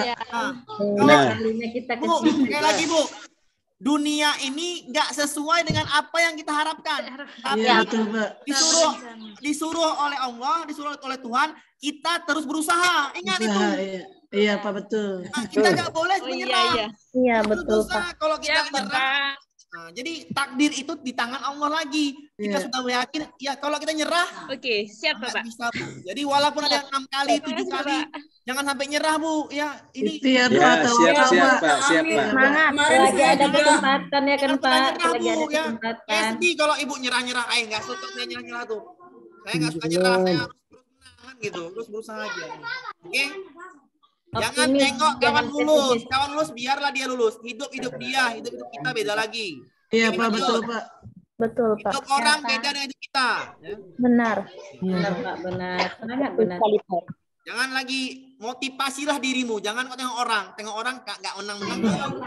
Bu, sekali lagi Bu, dunia ini nggak sesuai dengan apa yang kita harapkan. Tapi betul Pak. Disuruh oleh Allah, disuruh oleh Tuhan, kita terus berusaha. Ingat itu. Iya Pak betul. Nah, kita nggak boleh menyerah. Iya betul Pak. Kalau kita menyerah. Nah, jadi takdir itu di tangan Allah lagi. Kita sudah yakin, ya kalau kita nyerah. Oke, siap Pak. Bisa, Bu. Jadi walaupun ada yang 6 kali, 7 kali, jangan sampai nyerah Bu. Ya, ini. Siap Pak. Semangat. Lagi ada kesempatan ya kan Pak. Lagi ada kesempatan. Sedih kalau ibu nyerah-nyerah. Nggak suka saya nyerah-nyerah tuh. Saya nggak suka nyerah. Saya harus terus menang gitu. Terus berusaha aja. Oke. Jangan tengok kawan lulus biarlah dia lulus. Hidup dia, hidup kita beda lagi. Iya Pak, betul Pak. Betul Pak. Hidup orang beda dengan hidup kita. Benar. Benar Pak, benar. Sangat benar. Jangan lagi motivasilah dirimu. Jangan kau tengok orang nggak menang-menang.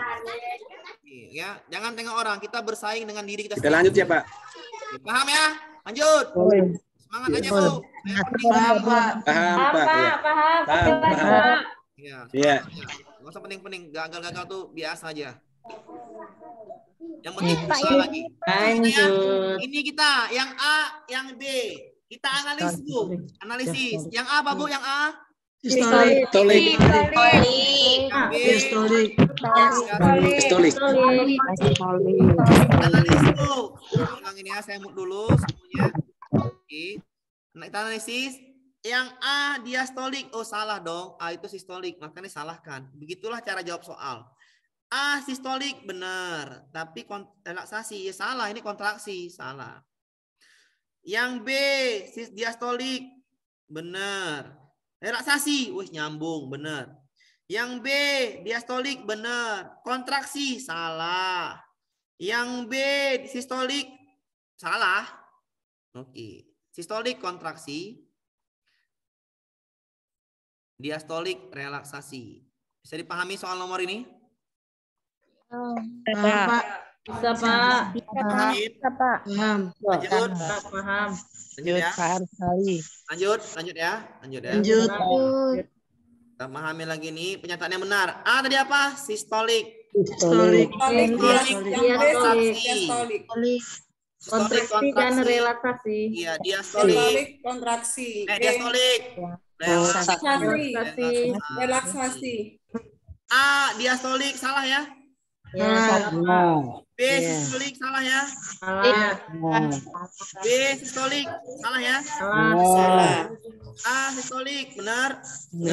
Ya, jangan tengok orang. Kita bersaing dengan diri kita. Kita lanjut ya Pak. Paham ya? Lanjut. Semangat aja Bu. Paham Pak. Paham. Iya. Nggak usah penting-penting, gagal-gagal tuh biasa aja. Yang penting usaha lagi. Ini kita yang A, yang B. Kita analisis Bu. Analisis. Yang A apa Bu? Yang A? Sistolik. Analisis Bu. Ulang ini ya, saya mute dulu semuanya. Oke. Nah, kita analisis. Yang A diastolik. Oh, salah dong. A itu sistolik. Makanya salahkan. Begitulah cara jawab soal. A sistolik benar, tapi relaksasi ya salah, ini kontraksi salah. Yang B diastolik benar, relaksasi wih nyambung benar. Yang B diastolik benar, kontraksi salah. Yang B sistolik salah. Oke, sistolik kontraksi, diastolik relaksasi. Bisa dipahami soal nomor ini? Pak. Bisa, Pak. Bisa, Pak. Lanjut. Paham. Lanjut ya. Paham sekali. Lanjut ya. Lanjut. Kita pahami lagi nih penyataannya benar. A tadi apa? Sistolik. Kontraksi dan relaksasi. Iya, diastolik. Kontraksi. Diastolik. Relaksasi. A diastolik salah ya? Ya. B sistolik salah ya? B sistolik salah ya? Salah. A sistolik benar?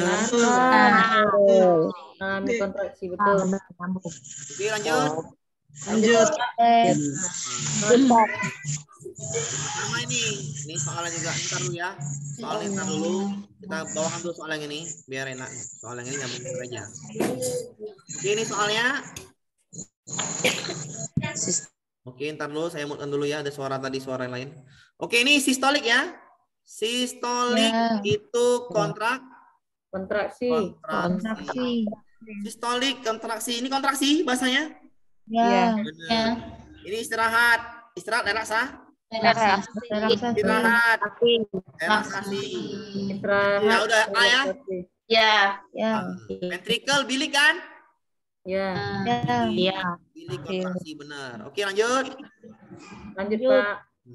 Mengalami kontraksi betul. Oke, lanjut. Sama ini soalnya juga ntar dulu ya. Soalnya ntar dulu kita bawakan dulu soal yang ini biar enak. Soal yang ini nyambung aja. Oke, ini soalnya. Oke, ntar dulu saya mutekan dulu ya. Ada suara tadi, suara yang lain. Oke, ini sistolik ya. Sistolik itu kontraksi. Sistolik kontraksi. Ini kontraksi bahasanya? Ya. Ini istirahat. Istirahat relaksasi. Ya udah A ya. Ya. Ventricle bilik kan? Ya. Bilik kontraksi benar. Oke, lanjut. Lanjut, Pak.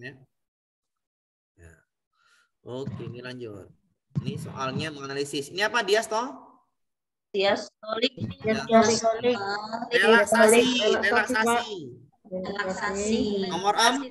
Ya. Oke, ini lanjut. Ini soalnya menganalisis. Ini apa diastolik? Relaksasi. Nomor 4.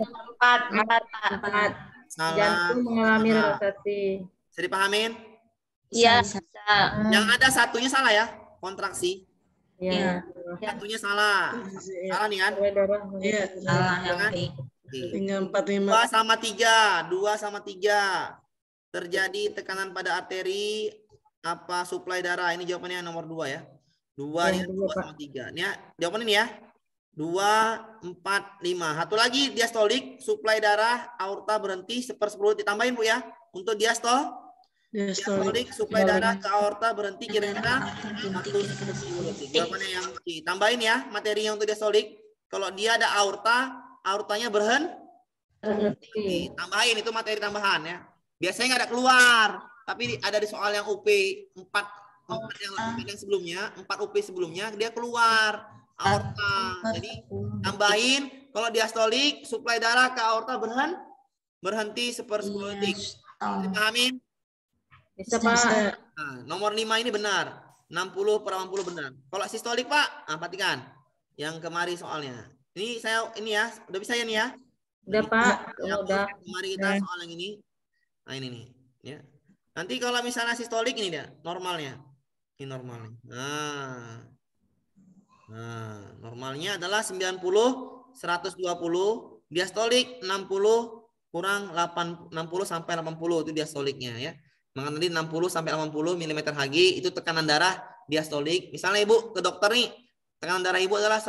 Salah. Jantung mengalami relaksasi. Bisa dipahamin? Iya. Yang ada satunya salah ya, kontraksi. Iya. Satunya salah. Salah nih kan? Iya. Salah. 2 sama 3. Terjadi tekanan pada arteri apa suplai darah. Ini jawabannya nomor 2 ya. 2 sama 3. Ini ya, jawaban ini ya. 2, 4, 5. Satu lagi diastolik, suplai darah aorta berhenti 1/10 ditambahin Bu ya. Untuk diastolik suplai darah ke aorta berhenti kira-kira 1/10. Jawabannya yang C. Tambahin ya materinya untuk diastolik. Kalau dia ada aortanya berhenti. Tambahin itu materi tambahan ya. Biasanya nggak ada keluar, tapi ada di soal yang UP 4 yang sebelumnya, 4 UP sebelumnya dia keluar aorta. Jadi tambahin kalau diastolik suplai darah ke aorta berhenti 1/10 detik. Dipahamin? Bisa, Pak. Nah, nomor 5 ini benar. 60/80 benar. Kalau sistolik, Pak, perhatikan. Yang kemarin soalnya. Ini ya, udah bisa ya nih ya? Udah, Pak. Udah. Kemarin kita soal yang ini. Nah, ini nih, ya. Nanti kalau misalnya sistolik ini dia, normalnya. Ini normalnya. Nah, normalnya adalah 90 120, diastolik 60 kurang 60 sampai 80 itu diastoliknya ya. Maka nanti 60 sampai 80 mm Hg itu tekanan darah diastolik. Misalnya Ibu ke dokter nih, tekanan darah Ibu adalah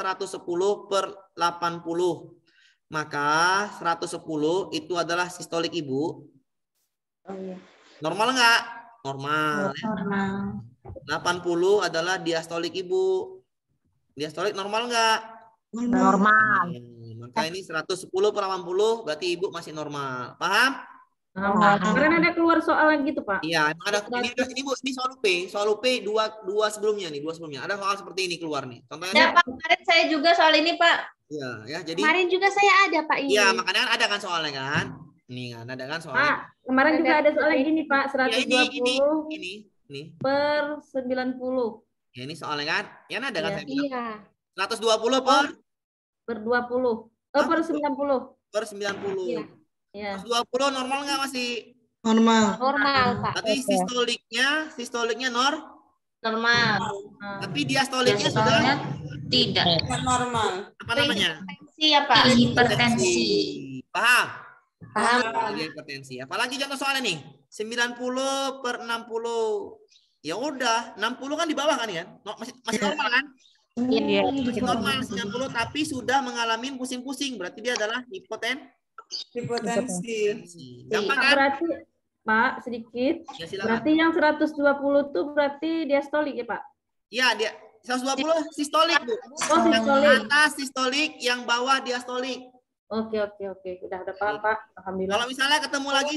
110/80. Maka 110 itu adalah sistolik Ibu. Normal enggak? Normal. Normal. 80 adalah diastolik Ibu. Diastolik normal enggak? Normal. Maka ini 110/80 berarti Ibu masih normal. Paham? Kemarin ada keluar soal lagi tuh, Pak. Iya, ada ini Bu, ini soal UP dua sebelumnya nih, 2 sebelumnya. Ada soal seperti ini keluar nih. Contohnya ya, Pak, kemarin saya juga soal ini, Pak. Iya, ya. Jadi kemarin juga saya ada Pak ini. Iya, makanya kan ada kan soalnya kan. Ini kan ada kan soalnya. Pak, kemarin juga ada soalnya gini Pak, 120 ini. per 90. Ya ini soalnya kan. Ya ada kan saya bilang. Iya. 120 per 20. Per 90. Per 90. Iya. Iya. 120 normal nggak masih? Normal. Normal, Pak. Tapi sistoliknya normal. Tapi diastoliknya Diastoliknya sudah tidak. Normal. apa namanya? Hipertensi ya Pak. Hipertensi. Paham? Paham. Hipertensi. Apalagi contoh soalnya nih. 90 per 60. Ya udah, 60 kan di bawah kan ya? Masih normal kan? Iya. Masih normal 90 tapi sudah mengalami pusing-pusing. Berarti dia adalah Hipotensi. Gampang kan? Berarti Pak, sedikit. Ya, silakan. Berarti yang 120 tuh berarti diastolik ya, Pak? Iya, dia 120 sistolik, Bu. Oh, sistolik. Atas sistolik, yang bawah diastolik. Oke. Udah paham, Pak. Alhamdulillah. Kalau misalnya ketemu lagi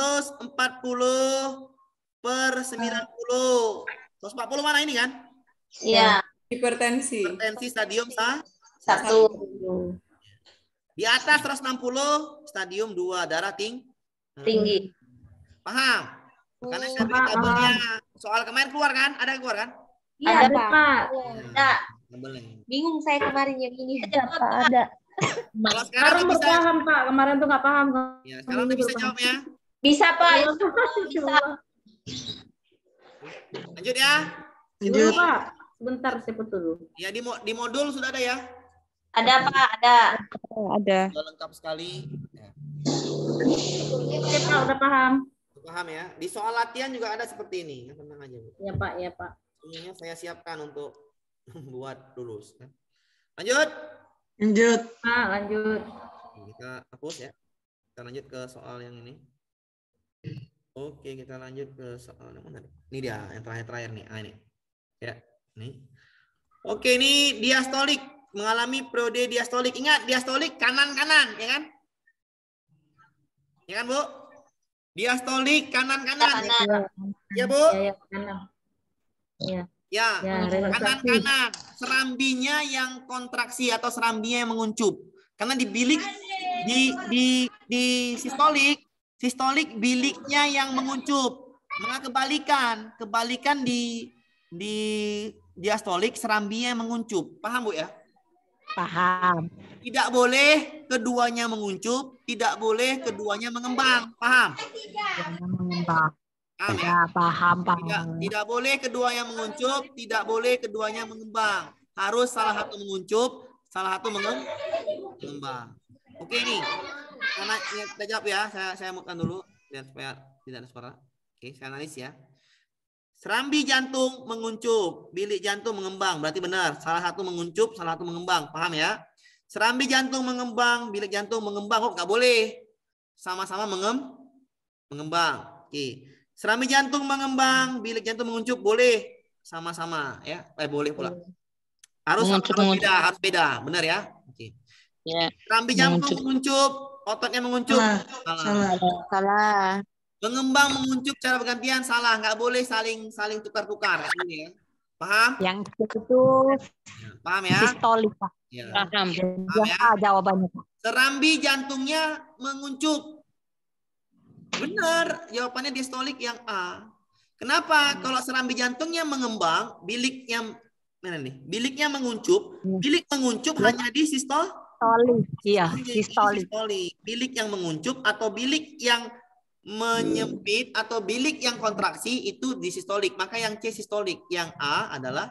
140 per 90. 140 mana ini kan? Iya. Hipertensi. Hipertensi stadium 1. Di atas 160 stadium 2 darah Tinggi. Paham? Karena saya beri tabelnya. Soal kemarin keluar kan? Ada keluar kan? Iya, Ada, Pak. Ada. Tabelnya. Bingung saya kemarin yang ini. Ada, Pak, ada. Kalau sekarang Sekarang bisa paham, Pak. Kemarin tuh nggak paham. ya, sekarang tuh bisa jawabnya. Bisa Pak. Bisa. Lanjut ya. Dulu, Pak. Sebentar, saya foto dulu. Ya di modul sudah ada ya. Ada Pak, ada. Ada. Sudah lengkap sekali. Ya. Oke, Pak. Udah paham. Paham ya. Di soal latihan juga ada seperti ini. Tenang aja, Bu. Iya, Pak. Iya, Pak. Semuanya saya siapkan untuk membuat lulus. Lanjut. Lanjut. Pak, lanjut. Kita hapus ya. Kita lanjut ke soal yang ini. Oke, kita lanjut ke soal yang mana? Ini dia yang terakhir nih. Ah, ini. Ya, ini. Oke, ini diastolik, mengalami periode diastolik. Ingat, diastolik kanan-kanan, ya kan? Ya kan, Bu? Diastolik kanan-kanan. Ya, Bu? Iya, kanan. Iya. Ya, relaksasi. kanan-kanan. Serambinya yang kontraksi atau serambinya yang menguncup. Karena di bilik di sistolik biliknya yang menguncup. Maka kebalikan di diastolik serambinya yang menguncup. Paham, Bu ya? Paham. Tidak boleh keduanya menguncup, tidak boleh keduanya mengembang. Paham? Mengembang. Paham ya? Ya, paham. Tidak boleh keduanya menguncup, tidak boleh keduanya mengembang. Harus salah satu menguncup, salah satu mengembang. Oke nih. Karena kita jawab ya, saya mutkan dulu biar supaya tidak ada suara. Oke, saya analis ya. Serambi jantung menguncup, bilik jantung mengembang. Berarti benar. Salah satu menguncup, salah satu mengembang. Paham ya? Serambi jantung mengembang, bilik jantung mengembang. Kok nggak boleh? Sama-sama mengembang. Oke. Serambi jantung mengembang, bilik jantung menguncup. Boleh. Sama-sama. Ya. Boleh pula. Harus harus beda. Benar ya? Oke. Ya. Serambi jantung menguncup, ototnya menguncup. Salah. Mengembang menguncup cara bergantian salah, nggak boleh saling tukar-tukar ini ya. Paham? Yang itu paham ya? sistolik, Pak. Ya. Paham. Paham ya? Jawabannya, Pak. Serambi jantungnya menguncup. Benar, jawabannya diastolik yang A. Kenapa? Kalau serambi jantungnya mengembang, biliknya mana nih? Biliknya menguncup. Bilik menguncup hanya di sistolik. Iya, sistolik. Bilik yang menguncup atau bilik yang menyempit atau bilik yang kontraksi itu di sistolik. Maka yang C sistolik, yang A adalah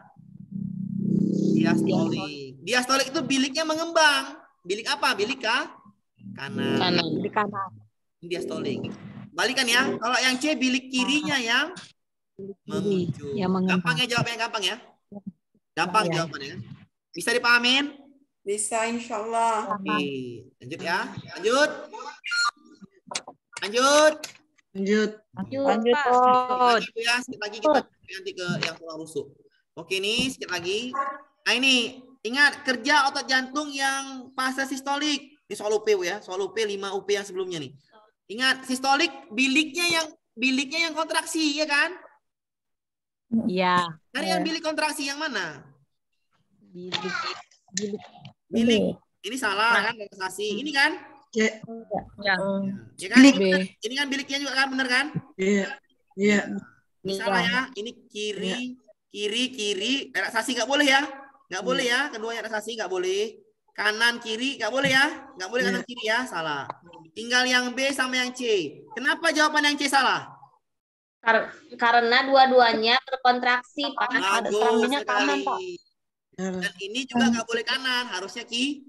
diastolik. Diastolik itu biliknya mengembang. Bilik apa? Bilik kanan. Bilik kanan. Diastolik. Balikan ya. Kalau yang C bilik kirinya yang menguncup. Gampang ya jawabnya, gampang ya. Gampang jawabannya. Bisa dipahamin? Bisa, insya Allah. Oke. Lanjut ya. Lanjut. Lanjut. Ya, sedikit lagi kita nanti ke yang kurang rusuk. Oke nih, sedikit lagi. Nah ini, ingat kerja otot jantung yang fase sistolik. Ini soal UP ya, soal UP 5 UP yang sebelumnya nih. Ingat sistolik biliknya yang kontraksi, ya kan? Iya. Dari yang bilik kontraksi yang mana? Bilik Ini salah kan relaksasi. Ini kan? Ya. Ya kan? Ini kan biliknya juga kan, bener kan? Iya. Iya. Ini salah ya. Ini kiri, relaksasi nggak boleh ya? Nggak boleh ya. Keduanya relaksasi nggak boleh. Kanan kiri nggak boleh ya? Nggak boleh kanan kiri ya. Salah. Tinggal yang B sama yang C. Kenapa jawaban yang C salah? Karena dua-duanya terkontraksi, Pak. Ada serambinya kanan, Pak. Dan ini juga nggak boleh kanan, harusnya kiri.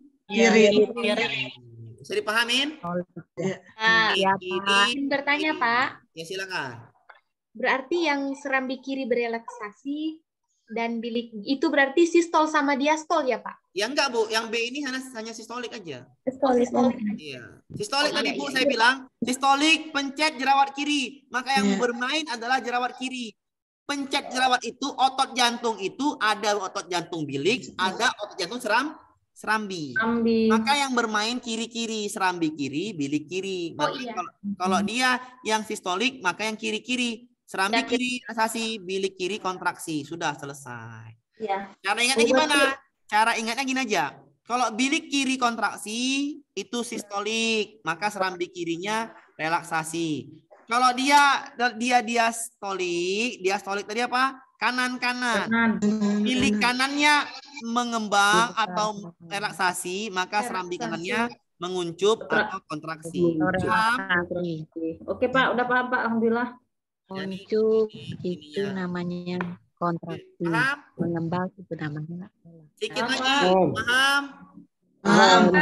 Bisa dipahamin? Ya, Pak. Bertanya, Pak. Ya, silakan. Berarti yang serambi kiri berelaksasi dan bilik itu berarti sistol sama diastol ya, Pak? Ya enggak, Bu. Yang B ini hanya sistolik aja. Sistolik. Iya. Sistolik tadi, Bu, saya bilang. Sistolik pencet jerawat kiri. Maka yang bermain adalah jerawat kiri. Pencet jerawat itu, otot jantung itu ada otot jantung bilik, ada otot jantung serambi. Maka yang bermain kiri-kiri, serambi kiri, bilik kiri. Kalau dia yang sistolik, maka yang kiri-kiri. Serambi kiri, relaksasi, bilik kiri, kontraksi. Sudah selesai. Ya. Cara ingatnya gimana? Cara ingatnya gini aja. Kalau bilik kiri kontraksi, itu sistolik. Maka serambi kirinya relaksasi. Kalau dia diastolik tadi apa? Kanan-kanan. Bilik kanannya mengembang atau relaksasi, maka serambi kanannya menguncup atau kontraksi. Oke, Pak, udah paham, Pak. Alhamdulillah. Menguncup itu namanya kontraksi. Mengembang itu namanya. Sedikit lagi, paham?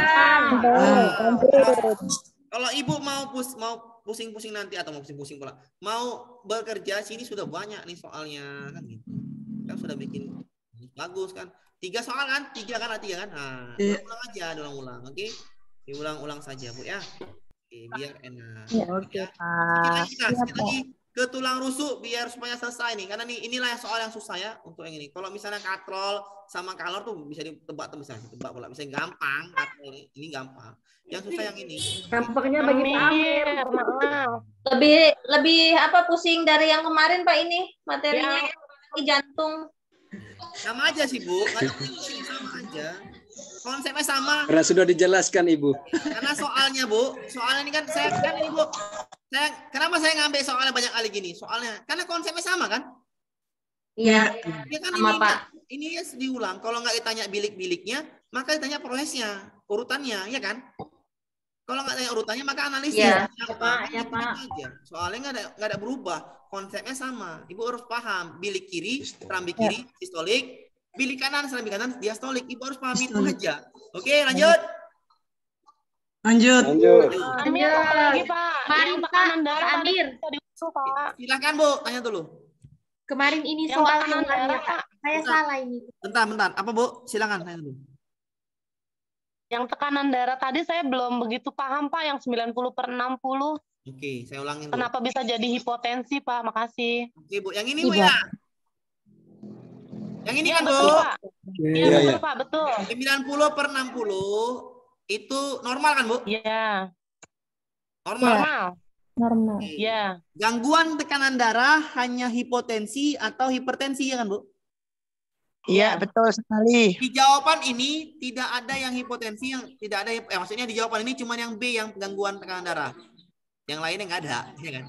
Kalau Ibu mau pusing-pusing nanti atau mau pusing-pusing pula, mau bekerja sini sudah banyak nih soalnya kan gitu. Kan sudah bikin bagus kan. 3 soal kan? 3 kan? 3 kan? Nah, ulang aja, ulang-ulang. Oke. Diulang-ulang saja, Bu ya. Oke, biar enak. Oke, Pak. Sedikit lagi ke tulang rusuk biar supaya selesai nih. Karena inilah soal yang susah ya untuk yang ini. Kalau misalnya katrol sama kalor tuh bisa ditebak tuh misalnya, pula. Misalnya gampang, katrol ini gampang. Yang susah yang ini. Gampangnya bagi Pak Amir. Lebih apa pusing dari yang kemarin, Pak, ini materinya jantung. Sama aja sih, Bu. Sama aja. Konsepnya sama. Karena sudah dijelaskan, Ibu. Karena soalnya, Bu, soalnya ini kan Ibu. Kenapa saya ngambil soalnya banyak kali gini? Soalnya karena konsepnya sama kan? Iya. Ya kan sama, ini, Pak. Ini ya diulang. Kalau nggak ditanya bilik-biliknya, maka ditanya prosesnya, urutannya, ya kan? Kalau nggak tanya urutannya, maka analisis. Ya, Pak. Ya, Pak. Soalnya nggak ada berubah. Konsepnya sama. Ibu harus paham. Bilik kiri, serambi kiri, sistolik. Bilik kanan, serambi kanan, diastolik. Ibu harus paham itu aja. Oke, lanjut. Lanjut. Amir, lagi Pak. Kemarin tekanan darah Amir. Pak. Silakan, Bu, tanya dulu. Kemarin ini Yang soal tekanan darah, Pak. Saya salah ini. Bentar. Apa, Bu? Silakan tanya dulu. Yang tekanan darah tadi saya belum begitu paham, Pak, yang 90/60. Oke, saya ulangin. Kenapa bisa jadi hipotensi, Pak? Makasih. Oke, Bu. Yang ini, Bu, ya? Yang ini kan, Bu? Iya, betul, Pak. Betul. 90/60 itu normal kan, Bu? Iya. Normal. Normal. Iya. Gangguan tekanan darah hanya hipotensi atau hipertensi ya kan, Bu? Iya, betul sekali. Di jawaban ini tidak ada yang hipotensi, yang tidak ada maksudnya di jawaban ini cuma yang B yang gangguan tekanan darah. Yang lainnya nggak ada, ya kan?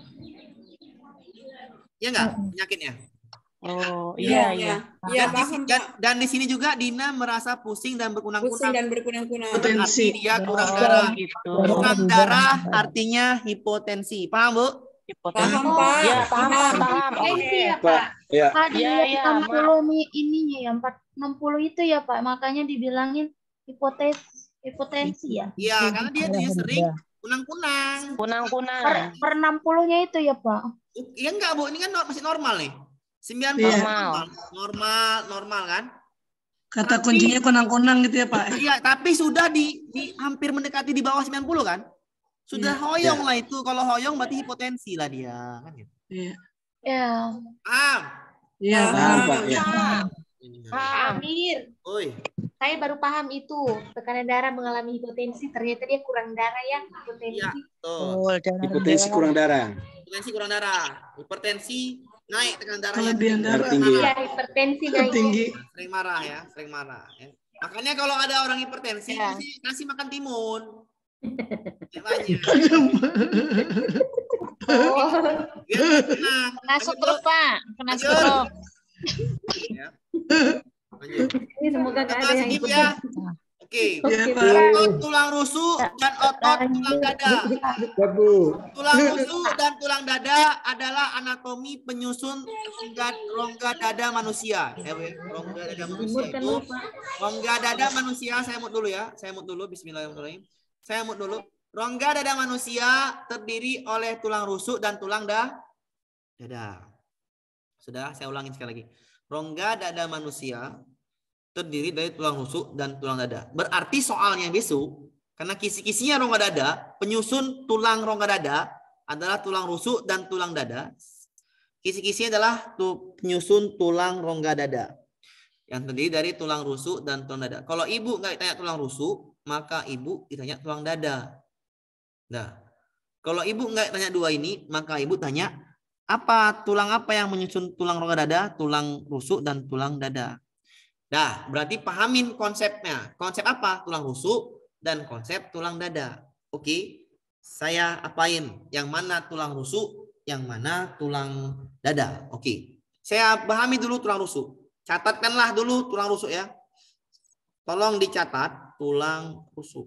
Ya nggak penyakitnya? Oh, iya. Dan di sini juga Dina merasa pusing dan berkunang-kunang. Potensi. Dia kurang darah. Kurang darah artinya hipotensi. Paham, Bu? Hipotensi. Paham, Pak. Ya, paham. Oke. Ya, Pak. Ya. Pak, dilihat 60 ininya ya, 60 itu ya, Pak. Makanya dibilangin hipotensi ya. Iya, karena dia sering kunang-kunang. Per 60-nya itu ya, Pak. Iya enggak, Bu. Ini kan masih normal nih. 90 normal kan? Kata kuncinya kunang-kunang gitu ya, Pak. Iya, tapi sudah di hampir mendekati di bawah 90 kan? Sudah hoyong lah itu. Kalau hoyong berarti hipotensi lah dia, kan gitu. Iya. Ya. Paham? Iya, paham, Pak. Ya. Pak Amir. Oi. Saya baru paham itu. Tekanan darah mengalami hipotensi. Ternyata dia kurang darah ya, hipotensi. Iya, Hipotensi kurang darah. Hipotensi kurang darah. Hipertensi naik tekanan darahnya. Kelebihan darah. Tinggi. Ya, hipertensi naik. Tinggi. Sering marah ya, sering marah. Ya. Makanya kalau ada orang hipertensi, kasih makan timun. Banyak. Kena stroke, Pak. Kena stroke. Ini semoga nggak ada yang ikut. Oke. Otot tulang rusuk dan otot tulang dada. Tulang rusuk dan tulang dada adalah anatomi penyusun rongga dada manusia. Rongga dada manusia itu. Rongga dada manusia, saya mut dulu ya. Saya mut dulu, bismillahirrahmanirrahim. Saya mut dulu. Rongga dada manusia terdiri oleh tulang rusuk dan tulang dada. Sudah, saya ulangi sekali lagi. Rongga dada manusia terdiri dari tulang rusuk dan tulang dada. Berarti soalnya besok, karena kisi-kisinya rongga dada, penyusun tulang rongga dada adalah tulang rusuk dan tulang dada. Kisi-kisinya adalah penyusun tulang rongga dada yang terdiri dari tulang rusuk dan tulang dada. Kalau ibu nggak ditanya tulang rusuk, maka ibu ditanya tulang dada. Nah, kalau ibu nggak tanya dua ini, maka ibu tanya tulang apa yang menyusun tulang rongga dada, tulang rusuk dan tulang dada. Nah, berarti pahamin konsepnya. Konsep apa? Tulang rusuk dan konsep tulang dada. Oke, saya apain? Yang mana tulang rusuk, yang mana tulang dada. Oke, saya pahami dulu tulang rusuk. Catatkanlah dulu tulang rusuk ya. Tolong dicatat tulang rusuk.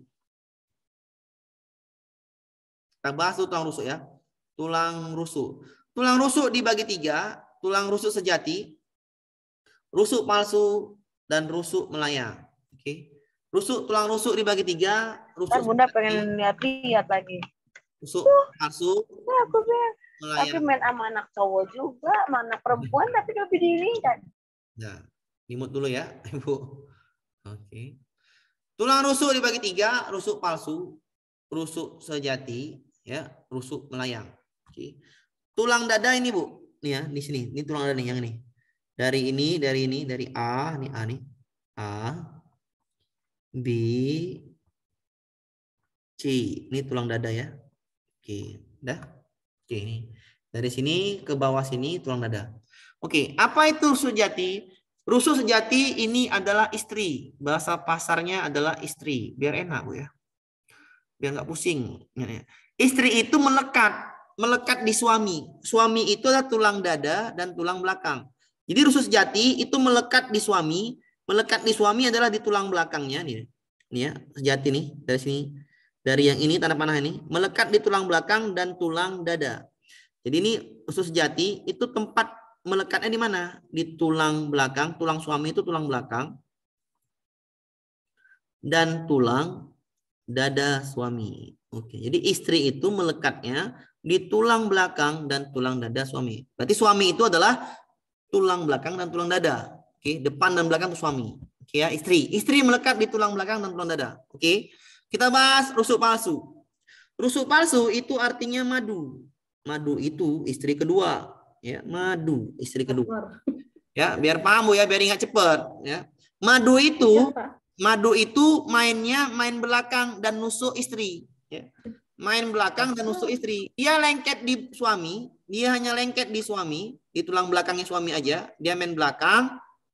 Kita bahas dulu tulang rusuk ya. Tulang rusuk. Tulang rusuk dibagi 3. Tulang rusuk sejati, rusuk palsu, dan rusuk melayang. Oke. Tulang rusuk dibagi 3. Rusuk Bunda pengen lihat-lihat lagi. Rusuk palsu. Aku melayang. tapi main sama anak cowok juga, sama anak perempuan tapi lebih diri kan. Nah, dimut dulu ya, Ibu. Oke. Tulang rusuk dibagi 3, rusuk palsu, rusuk sejati, ya, rusuk melayang. Oke. Tulang dada ini, Bu. Nih ya, di sini. Ini tulang dada nih yang ini. Dari A, nih A nih. A, B, C. Ini tulang dada ya. Oke, udah. Oke, ini. Dari sini ke bawah sini tulang dada. Oke, apa itu rusuk sejati? Rusuk sejati ini adalah istri. Bahasa pasarnya adalah istri. Biar enak, Bu ya. Biar nggak pusing. Istri itu melekat di suami. Suami itu adalah tulang dada dan tulang belakang. Jadi rusuk sejati itu melekat di suami. Melekat di suami adalah di tulang belakangnya nih. Ini ya, sejati nih dari sini. Dari yang ini tanda panah ini melekat di tulang belakang dan tulang dada. Jadi ini rusuk sejati itu tempat melekatnya di mana? Di tulang belakang, tulang suami itu tulang belakang dan tulang dada suami. Oke, jadi istri itu melekatnya di tulang belakang dan tulang dada suami. Berarti suami itu adalah tulang belakang dan tulang dada. Oke, depan dan belakang itu suami. Oke ya, istri. Istri melekat di tulang belakang dan tulang dada. Oke. Kita bahas rusuk palsu. Rusuk palsu itu artinya madu. Madu itu istri kedua, ya. Madu, istri kedua. Ya, biar paham Bu ya, biar ingat cepat, ya. Madu itu mainnya main belakang dan nusuk istri, ya. Main belakang dan nusuk istri. Dia lengket di suami, dia hanya lengket di suami, di tulang belakangnya suami aja. Dia main belakang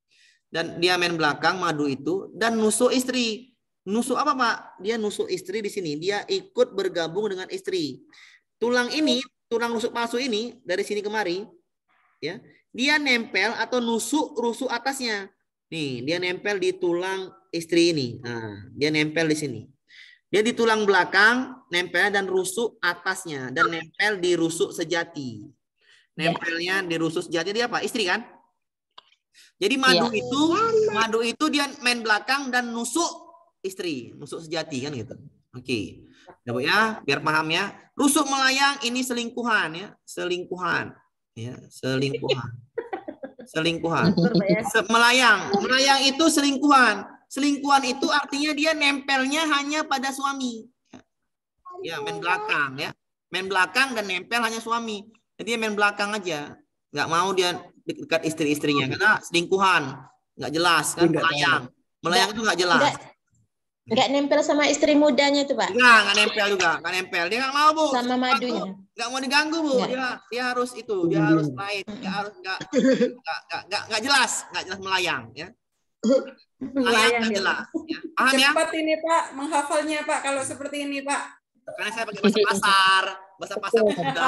madu itu dan nusuk istri. Nusuk apa, Pak? Dia nusuk istri di sini. Dia ikut bergabung dengan istri. Tulang ini, tulang rusuk palsu ini dari sini kemari, ya. Dia nempel atau rusuk atasnya. Nih, dia nempel di tulang istri ini. Nah, dia nempel di sini. Dia di tulang belakang, nempel dan rusuk atasnya. Dan nempel di rusuk sejati. Nempelnya di rusuk sejati dia apa? Istri kan? Jadi madu itu dia main belakang dan nusuk istri. Nusuk sejati kan gitu. Oke. Ya, biar paham ya. Rusuk melayang ini selingkuhan ya. Selingkuhan. Ya, selingkuhan. Selingkuhan. Melayang itu selingkuhan. Selingkuhan itu artinya dia nempelnya hanya pada suami. Ya, main belakang ya. Main belakang dan nempel hanya suami. Jadi dia main belakang aja. Nggak mau dia dekat istri-istrinya karena selingkuhan. Nggak jelas kan melayang. Melayang itu nggak jelas. Nggak nempel sama istri mudanya tuh, Pak? Nggak nempel juga. Nggak nempel. Dia nggak mau, Bu. Sama madunya. Nggak mau diganggu, Bu. Dia harus itu. Dia harus lain. Dia harus nggak jelas. Nggak jelas melayang ya. Melayang jelas. Ya. Paham ya? Cepat ini Pak, menghafalnya Pak kalau seperti ini Pak. Karena saya pakai bahasa pasar. Bahasa pasar muda.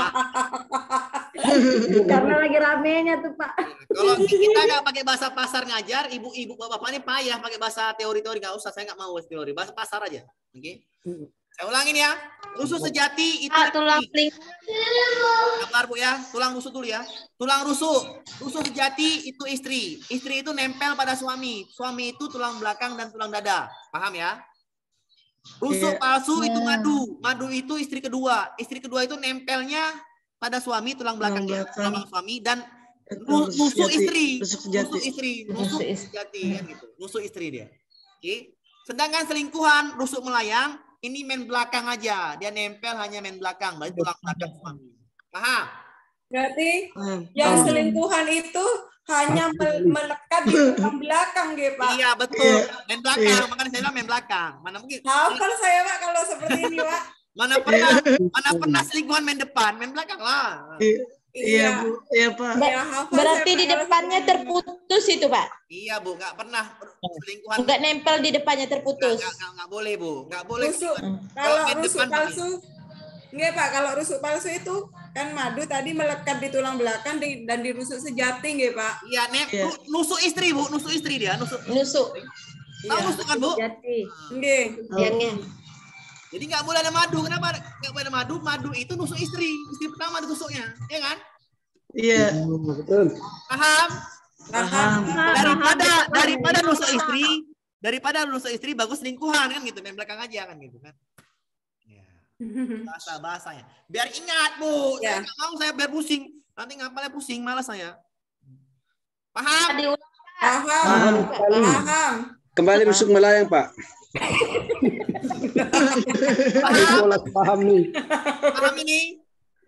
Karena lagi ramenya tuh Pak. Kalau kita nggak pakai bahasa pasar ngajar, ibu-ibu bapak-bapak ini payah pakai bahasa teori-teori. Nggak usah, saya nggak mau teori. Bahasa pasar aja. Oke? Saya ulangin ya. Rusuk sejati itu tulang pling. Sabar Bu ya. Tulang rusuk dulu ya. Tulang rusuk. Rusuk sejati itu istri. Istri itu nempel pada suami. Suami itu tulang belakang dan tulang dada. Paham ya? Rusuk palsu itu madu. Madu itu istri kedua. Istri kedua itu nempelnya pada suami, tulang belakangnya, tulang suami, dan nusuk istri. Nusuk istri. Nusuk sejati. Kan gitu. Nusuk istri dia. Oke. Sedangkan selingkuhan, rusuk melayang, ini main belakang aja. Dia nempel hanya main belakang. Berarti tulang belakang suami. Paham? Berarti yang selingkuhan itu hanya melekat di tulang belakang, gitu Pak. Iya betul. Main belakang. Makanya saya bilang main belakang. Mana mungkin? Hafal saya Pak kalau seperti ini Pak. Mana pernah selingkuhan main depan, main belakang lah. Iya Bu, iya Pak. Berarti di depannya terputus itu Pak? Iya Bu, nggak pernah selingkuhan. Nggak nempel di depannya terputus. Nggak boleh Bu, nggak boleh. Kalau rusuk palsu, enggak Pak, kalau rusuk palsu itu kan madu tadi melekat di tulang belakang dan di rusuk sejati nggak Pak? Iya, nusuk istri Bu, nusuk istri dia, nusuk. Tahu nusuk kan Bu? Sejati. Nggih. Jadi nggak boleh ada madu. Kenapa nggak boleh ada madu? Madu itu nusuk istri. Istri pertama ditusuknya, ya kan? Iya. Betul. Paham? Daripada nusuk istri bagus selingkuhan kan gitu. Main belakang aja kan gitu kan. Ya. Bahasanya. Biar ingat Bu. Ya. Nggak mau saya biar pusing. Nanti ngapalnya pusing, malas saya. Paham? Paham. Kembali rusuk melayang Pak. Paham nih. Paham ini?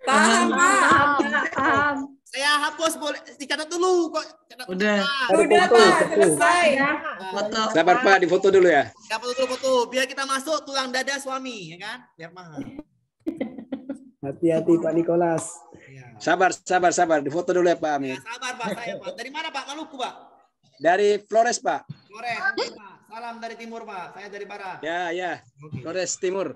Paham. Saya hapus, boleh dicatat dulu kok. Udah Pak, selesai. Sabar Pak, di foto dulu ya. Ya foto. Biar kita masuk tulang dada suami, ya kan? Biar paham. Hati-hati Pak Nikolas. Sabar, di foto dulu ya Pak Amir. Ya, sabar Pak, saya Pak. Dari mana Pak? Maluku Pak? Dari Flores Pak. Flores. Salam dari timur Pak, saya dari barat. Ya. Flores Timur.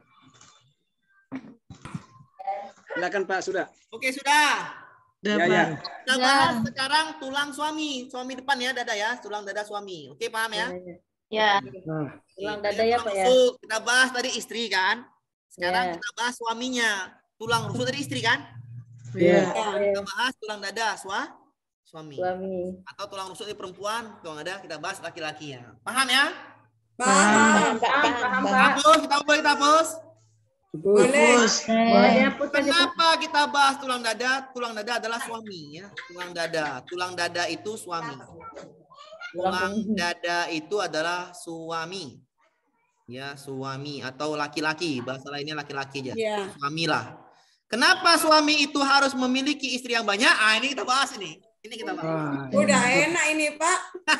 Silakan Pak, sudah. Oke, sudah. Ya. Kita bahas sekarang tulang suami depan ya, dada ya, tulang dada suami. Oke, paham ya? Ya. Tulang dada ya Pak ya. Kita bahas tadi istri kan. Sekarang kita bahas suaminya. Tulang rusuk tadi istri kan? Iya. Kita bahas tulang dada suami. Atau tulang rusuk di perempuan, tulang dada kita bahas laki-lakinya. Paham ya? Paham. Kita hapus. Boleh. Kenapa kita bahas tulang dada? Tulang dada adalah suami ya. Tulang dada itu suami. Tulang dada itu adalah suami. Ya, suami atau laki-laki. Bahasa lainnya laki-laki aja. Yeah. Suami lah. Kenapa suami itu harus memiliki istri yang banyak? Ini kita bahas ini. Ini kita bahas. Udah enak ini Pak.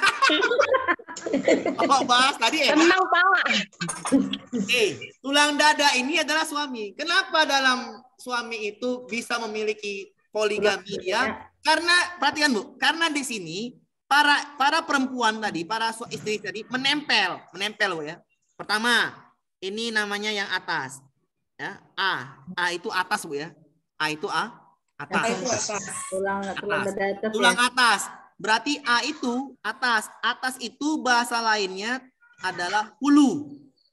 Bahas tadi enak. Tenang Pak. Tulang dada ini adalah suami. Kenapa dalam suami itu bisa memiliki poligami dia? Karena perhatikan Bu, karena di sini para perempuan tadi, para istri tadi menempel Bu ya. Pertama, ini namanya yang atas. Ya, A itu atas Bu ya. A itu atas. Tulang atas. Berarti A itu atas. Atas itu bahasa lainnya adalah hulu.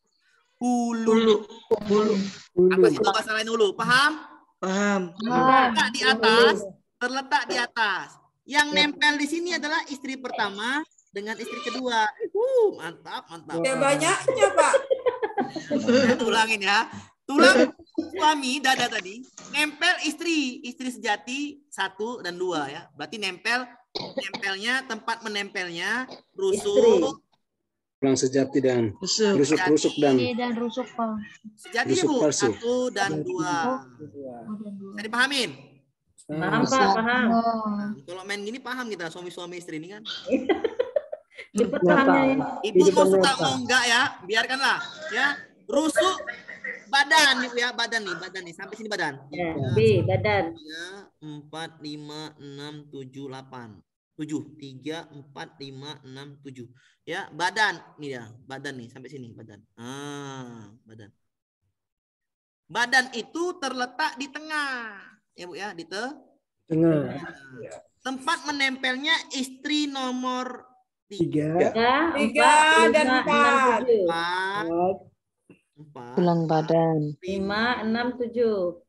Atas itu bahasa lain hulu. Paham? Paham. Terletak di atas. Yang nempel di sini adalah istri pertama dengan istri kedua. Mantap. Ya banyaknya Pak. Ulangin ya. Tulang suami dada tadi nempel istri sejati 1 dan 2 ya. Berarti nempelnya tempat menempelnya rusuk. Tulang sejati dan rusuk dan rusuk palsu. Sejati Bu, 1 dan 2. Bisa dipahamin? Paham Pak, paham. Kalau main gini paham kita suami-suami istri ini kan. Ibu mau suka mau enggak ya, biarkanlah ya. Rusuk badan nih ya, badan nih sampai sini badan. B badan. 4, 5, 6, 7, 8. 7. 3, 4, 5, 6, 7. Ya, badan. Nih ya, badan nih sampai sini badan. Badan. Badan itu terletak di tengah. Ya, Bu ya, di Tengah. Tempat menempelnya istri nomor 3. 3 dan 4. 4. Tulang badan. 5, 6, 7.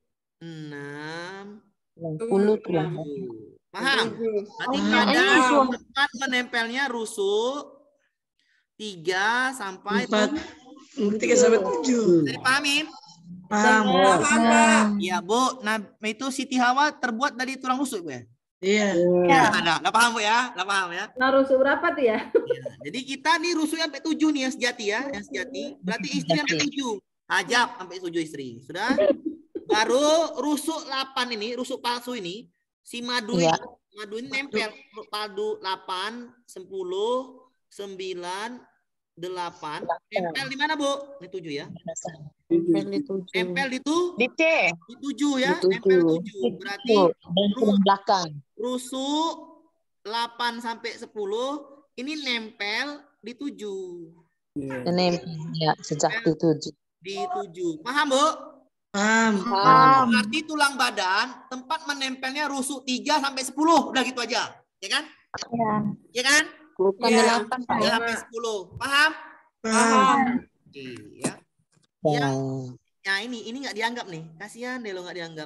6. 10 tulang badan. Paham? Berarti pada tempat menempelnya rusuk 3 sampai 3 sampai 7. Jadi pahamin? Paham. Ya, Bu. Nah, itu Siti Hawa terbuat dari tulang rusuk, Bu ya? Iya. Nah, paham, Bu ya? Nah, paham ya? Nah, rusuk berapa tuh ya? Jadi kita nih rusuknya sampai 7 nih yang sejati ya, yang sejati. Berarti istri sampai 7. Hajab sampai 7 istri. Sudah? Baru rusuk 8 ini, rusuk palsu ini, si madu ini, madu ini nempel padu 8, 10, 9, 8. Nempel di mana, Bu? Ini 7 ya. Nempel di 7. Nempel di Di T. Di 7 ya. Di 7. Nempel 7. Berarti tulang belakang. rusuk 8 sampai 10 ini nempel di 7. Nempel ya, sejak di 7. Di 7. Paham, Bu? Paham. Berarti tulang badan tempat menempelnya rusuk 3 sampai 10. Udah gitu aja. Ya kan? Ya. Ya kan? Bukan 8 sampai 10. Paham? Paham. Oke, ya. Ya ini nggak dianggap nih. Kasihan deh lo nggak dianggap.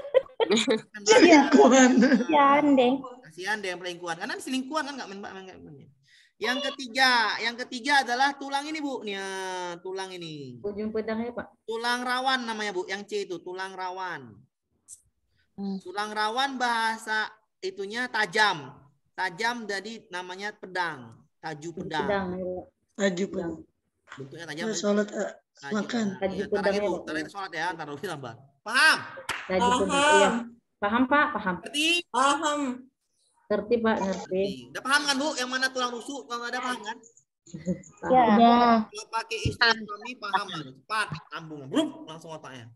Kasihan deh. Kasihan deh yang selingkuhan. Karena selingkuhan kan nggak main. Yang ketiga adalah tulang ini, Bu. Nih, tulang ini. Ujung pedangnya, Pak. Tulang rawan namanya, Bu. Yang C itu tulang rawan. Tulang rawan bahasa itunya tajam. Tajam jadi namanya pedang. Taju pedang. Taju pedang. Bentuknya tajam. Sholat makan. Taju pedang. Taruh sholat ya, taruh lambat. Paham? Taju pedang. Iya. Paham, Pak? Paham. Ngerti? Paham. Ngerti, Pak, ngerti. Udah paham kan, Bu? Yang mana tulang rusuk? Kalau ada paham kan? Ya. Kalau pakai istri suami paham kan? Cepat, ambung, langsung otaknya.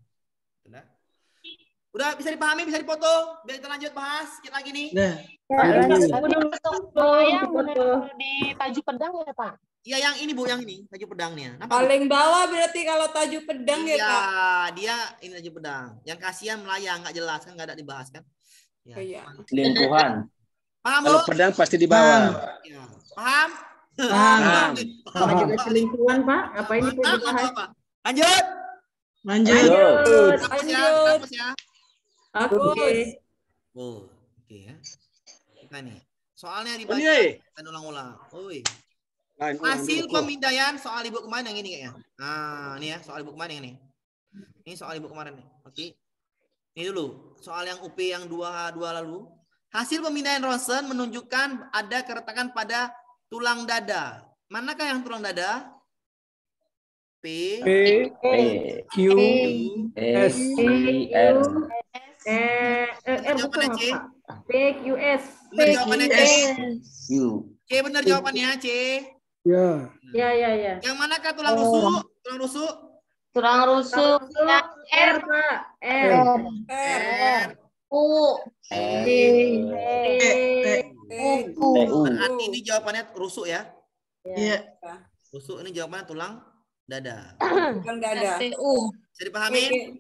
Udah bisa dipahami, bisa dipoto. Biar kita lanjut bahas sedikit lagi nih. Di taju pedang ya, Pak? Iya, yang ini, Bu, yang ini taju pedangnya. Paling bawah berarti kalau taju pedang ya, Pak. Dia ini taju pedang. Yang kasihan melayang nggak jelas kan, nggak ada dibahas kan? Iya. Selingkuhan. Paham, Kalau pedang pasti di bawah. Ya. Paham? Paham. Sama juga selingkuhan, Pak. Apa ini perlu dibahas? Lanjut. Lanjut. Ya. Oke. Oke ya. Kita nih. Soalnya dibaca dan ulang-ulang. Hasil pemindaian soal ibu kemarin yang ini kayaknya. Nah, ini ya soal ibu kemarin yang ini. Ini soal ibu kemarin nih. Oke. Ini dulu. Soal yang UP yang 2 lalu. Hasil pemindaian Ronsen menunjukkan ada keretakan pada tulang dada. Manakah yang tulang dada? P, Q, S, R. Jawabannya C. P, Q, S. Benar jawabannya C. C benar jawabannya C. Ya. Ya. Yang manakah tulang rusuk? Tulang rusuk? Tulang rusuk. R, Pak. R. U. Berarti ini jawabannya rusuk ya? Iya. Rusuk ini jawabannya tulang dada. Tulang dada. Bisa dipahami?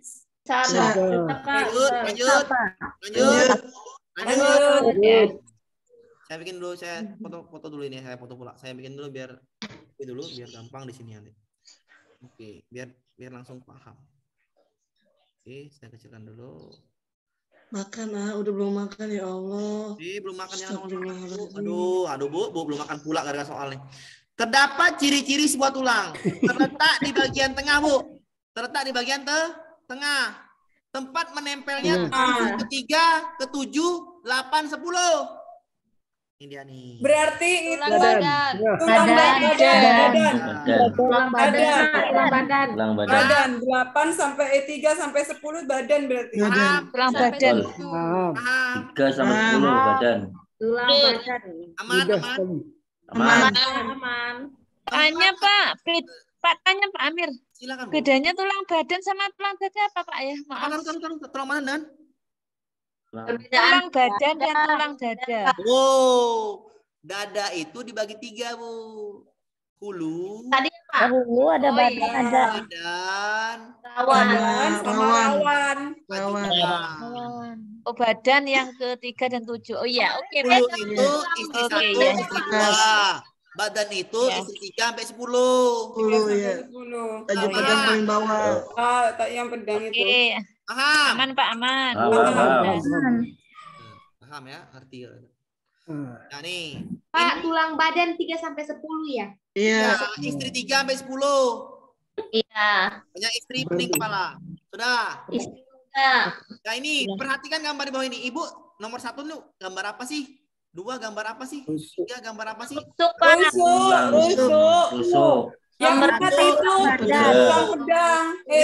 Lanjut. Saya bikin dulu, saya foto dulu ini, saya foto pula. Saya bikin dulu biar gampang di sini nanti. Oke, biar langsung paham. Oke, saya kecilkan dulu. Makan udah belum makan ya Allah. Belum makan ya. Aduh Bu, belum makan pula gara-gara soal nih. Terdapat ciri-ciri sebuah tulang. Terletak di bagian tengah, Bu. Terletak di bagian tengah. Tempat menempelnya ketiga, ketujuh, 8, 10. Ini dia nih. Berarti itu badan 8 sampai 3 sampai 10 badan berarti. Tulang badan. 3 sampai 10 badan. Tulang badan. Aman. Tanya Pak, tanya Pak Amir. Silakan. Bedanya tulang badan sama tulang dada apa Pak ya? Maaf. Tulang mana Dan? Tulang badan dan tulang dada. Oh, dada itu dibagi 3, Bu. Hulu. Tadi Pak. Hulu ada badan, ada Badan. Rawan. Oh, badan yang ke-3 dan 7. Oh iya, oke. Hulu itu istri 1, ya. istri 2. Badan itu istri 3 sampai 10. 10 ya. Tajuk pedang paling bawah. Tak yang pedang itu. Paham? Aman Pak, aman. Paham ya arti. Nah nih. Pak, tulang badan 3 sampai 10 ya? Iya. Istri 3 sampai 10. Iya. Banyak istri pening kepala. Sudah. Istri juga. Nah ini perhatikan gambar di bawah ini. Ibu nomor 1 lu gambar apa sih? 2 gambar apa sih? 3 gambar apa sih? Rusuk. Yang berat itu tulang pedang.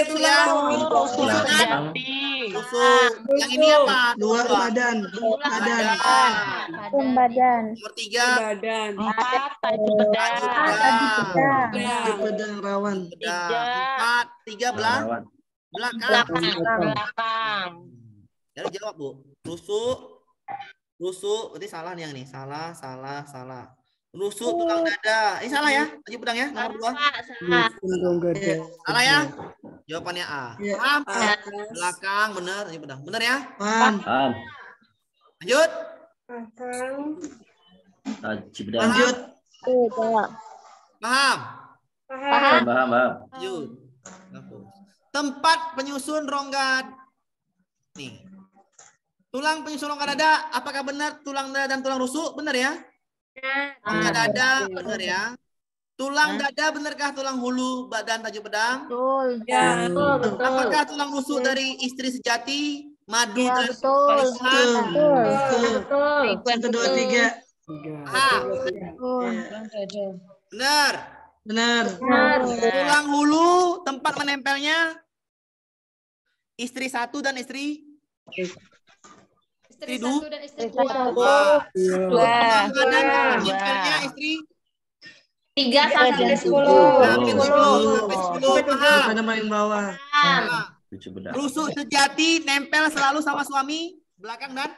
Rusuk. Yang ini apa? 2 badan. badan. Nomor 3 badan. 4 tajuk pedang. Tajuk pedang rawan. 4, 3 belakang. Jadi jawab, Bu. Rusuk, berarti salah nih yang nih. Salah. Rusuk tulang dada. Ini salah ya? Tajuk pedang ya, nomor 2. Salah ya? Jawabannya A. Paham? Belakang, benar. Tajuk pedang. Benar ya? Paham. Lanjut. Lanjut. Paham? Paham. Lanjut. Tempat penyusun rongga. Nih. Tulang penyusun rongga dada, apakah benar tulang dada dan tulang rusuk? Benar ya? Rongga dada, benar ya? Tulang dada, benarkah tulang hulu badan tajuk pedang? Betul. Ya, betul. Apakah tulang rusuk dari istri sejati, madu Ya, dan betul. Betul. Yang kedua 3. Benar. Tulang hulu tempat menempelnya istri 1 dan istri 1 dan istri 2. Tulang badan menempelnya istri 3 sampai 10. Pada paling bawah. Rusuk sejati nempel selalu sama suami belakang dan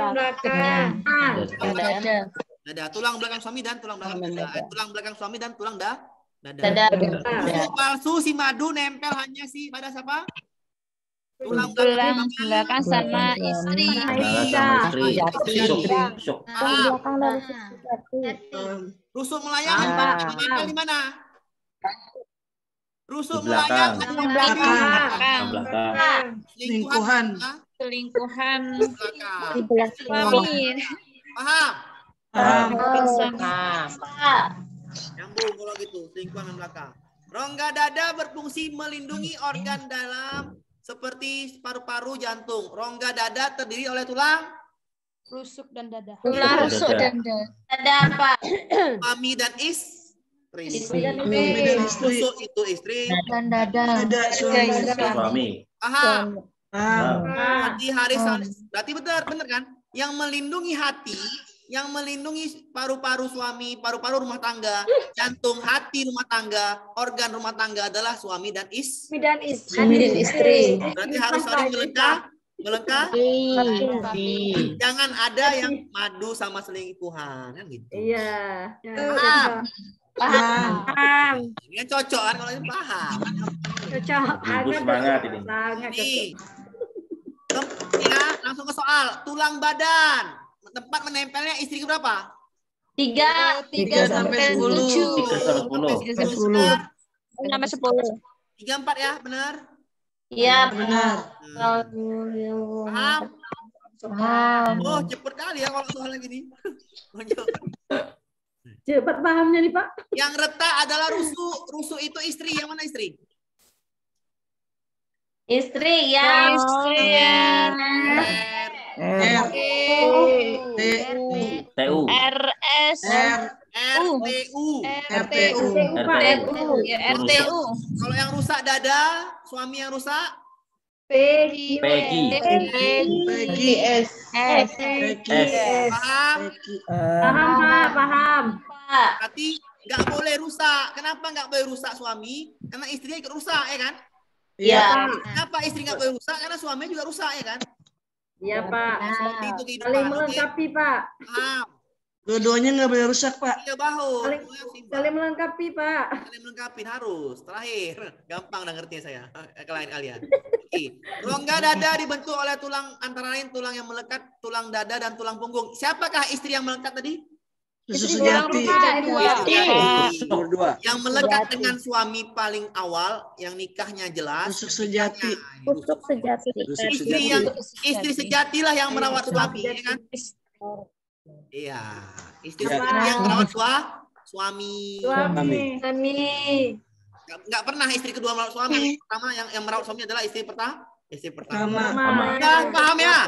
dada. Tulang belakang suami dan tulang belakang dada. Tulang belakang suami dan tulang dada. Rusuk palsu si madu nempel hanya pada siapa? Tulang belakang sama istri. Rusuk melayang nempel di mana? Rusuk melayang Selingkuhan. Di belakang. Paham? Nyambung kalau gitu, selingkuhan di belakang. Rongga dada berfungsi melindungi organ dalam seperti paru-paru, jantung. Rongga dada terdiri oleh tulang rusuk dan dada. Tulang rusuk dan dada apa? Suami dan istri. Istri. Rusuk itu istri Dan dada. suami. Paham? Hati Haris. Berarti benar kan? Yang melindungi hati, yang melindungi paru-paru suami, paru-paru rumah tangga, jantung, hati rumah tangga, organ rumah tangga adalah suami dan istri. Berarti harus saling melengkapi. Jangan ada yang madu sama selingkuhan kan gitu. Iya. Paham. Ini cocok kan kalau ini paham. Cocok. Semangat ini. Ya, langsung ke soal. Tulang badan. Tempat menempelnya istri berapa? 3 sampai 7. 3, 4 ya, benar? Iya, benar. Paham? Oh, cepet kali ya kalau soalnya gini. Cepat pahamnya nih, Pak. Yang retak adalah rusuk. Rusuk itu istri. Yang mana istri? Istri yang RTU. Kalau yang rusak dada, suami yang rusak? Peggy. Paham. Berarti nggak boleh rusak. Kenapa nggak boleh rusak suami? Karena istrinya ikut rusak, ya kan? Iya. Kenapa istri nggak boleh rusak? Karena suaminya juga rusak, ya kan? Iya, Pak. Seperti itu kehidupan. Saling melengkapi, Pak. Dua-duanya nggak boleh rusak, Pak. Iya, bahu. Saling melengkapi, Pak. Saling melengkapi harus. Terakhir, gampang dah ngerti saya. Kalian. Oke. Rongga dada dibentuk oleh tulang antara lain tulang yang melekat, tulang dada dan tulang punggung. Siapakah istri yang melekat tadi? Susu sejati. Nomor 2. Yang melekat dengan suami paling awal, yang nikahnya jelas. Tusuk sejati. Tusuk sejati. Istri sejatilah yang merawat suami, ya kan? Iya, istri sejati yang merawat suami. Nggak pernah istri kedua merawat suami. Pertama yang merawat suami adalah istri pertama. Paham ya?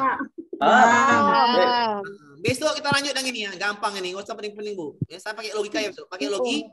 Besok kita lanjut dengan ini ya, gampang ini, nggak usah pening-pening Bu. Ya, saya pakai logika ya besok, pakai logika.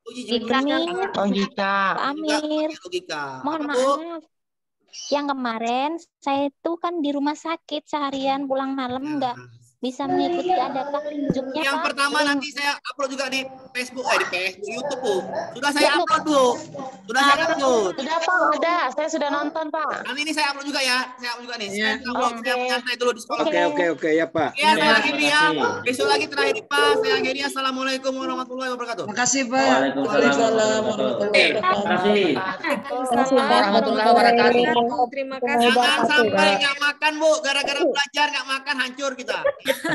Amir. Mohon maaf. Yang kemarin saya itu kan di rumah sakit seharian, pulang malam nggak bisa mengikuti ada petunjuknya. Yang pertama nanti saya upload juga di Facebook, YouTube Bu. Sudah saya upload Bu. Sudah Pak, ada. Saya sudah nonton Pak. Nanti ini saya upload juga ya. Saya upload juga nih. Saya upload nyantai dulu di sekolah. Oke ya Pak. Ya, saya akhiri ya. Besok lagi terakhir Pak. Saya akhiri. Assalamualaikum warahmatullahi wabarakatuh. Makasih Pak. Waalaikumsalam warahmatullahi wabarakatuh. Terima kasih. Jangan sampai nggak makan Bu. Gara-gara belajar nggak makan hancur kita.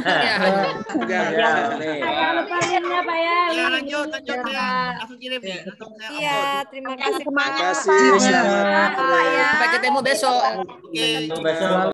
Jangan lupa linknya Pak ya. Ya, lanjut ya. Langsung kirim nih. Iya, terima kasih Pak. Terima kasih. Sampai ketemu besok. Oke.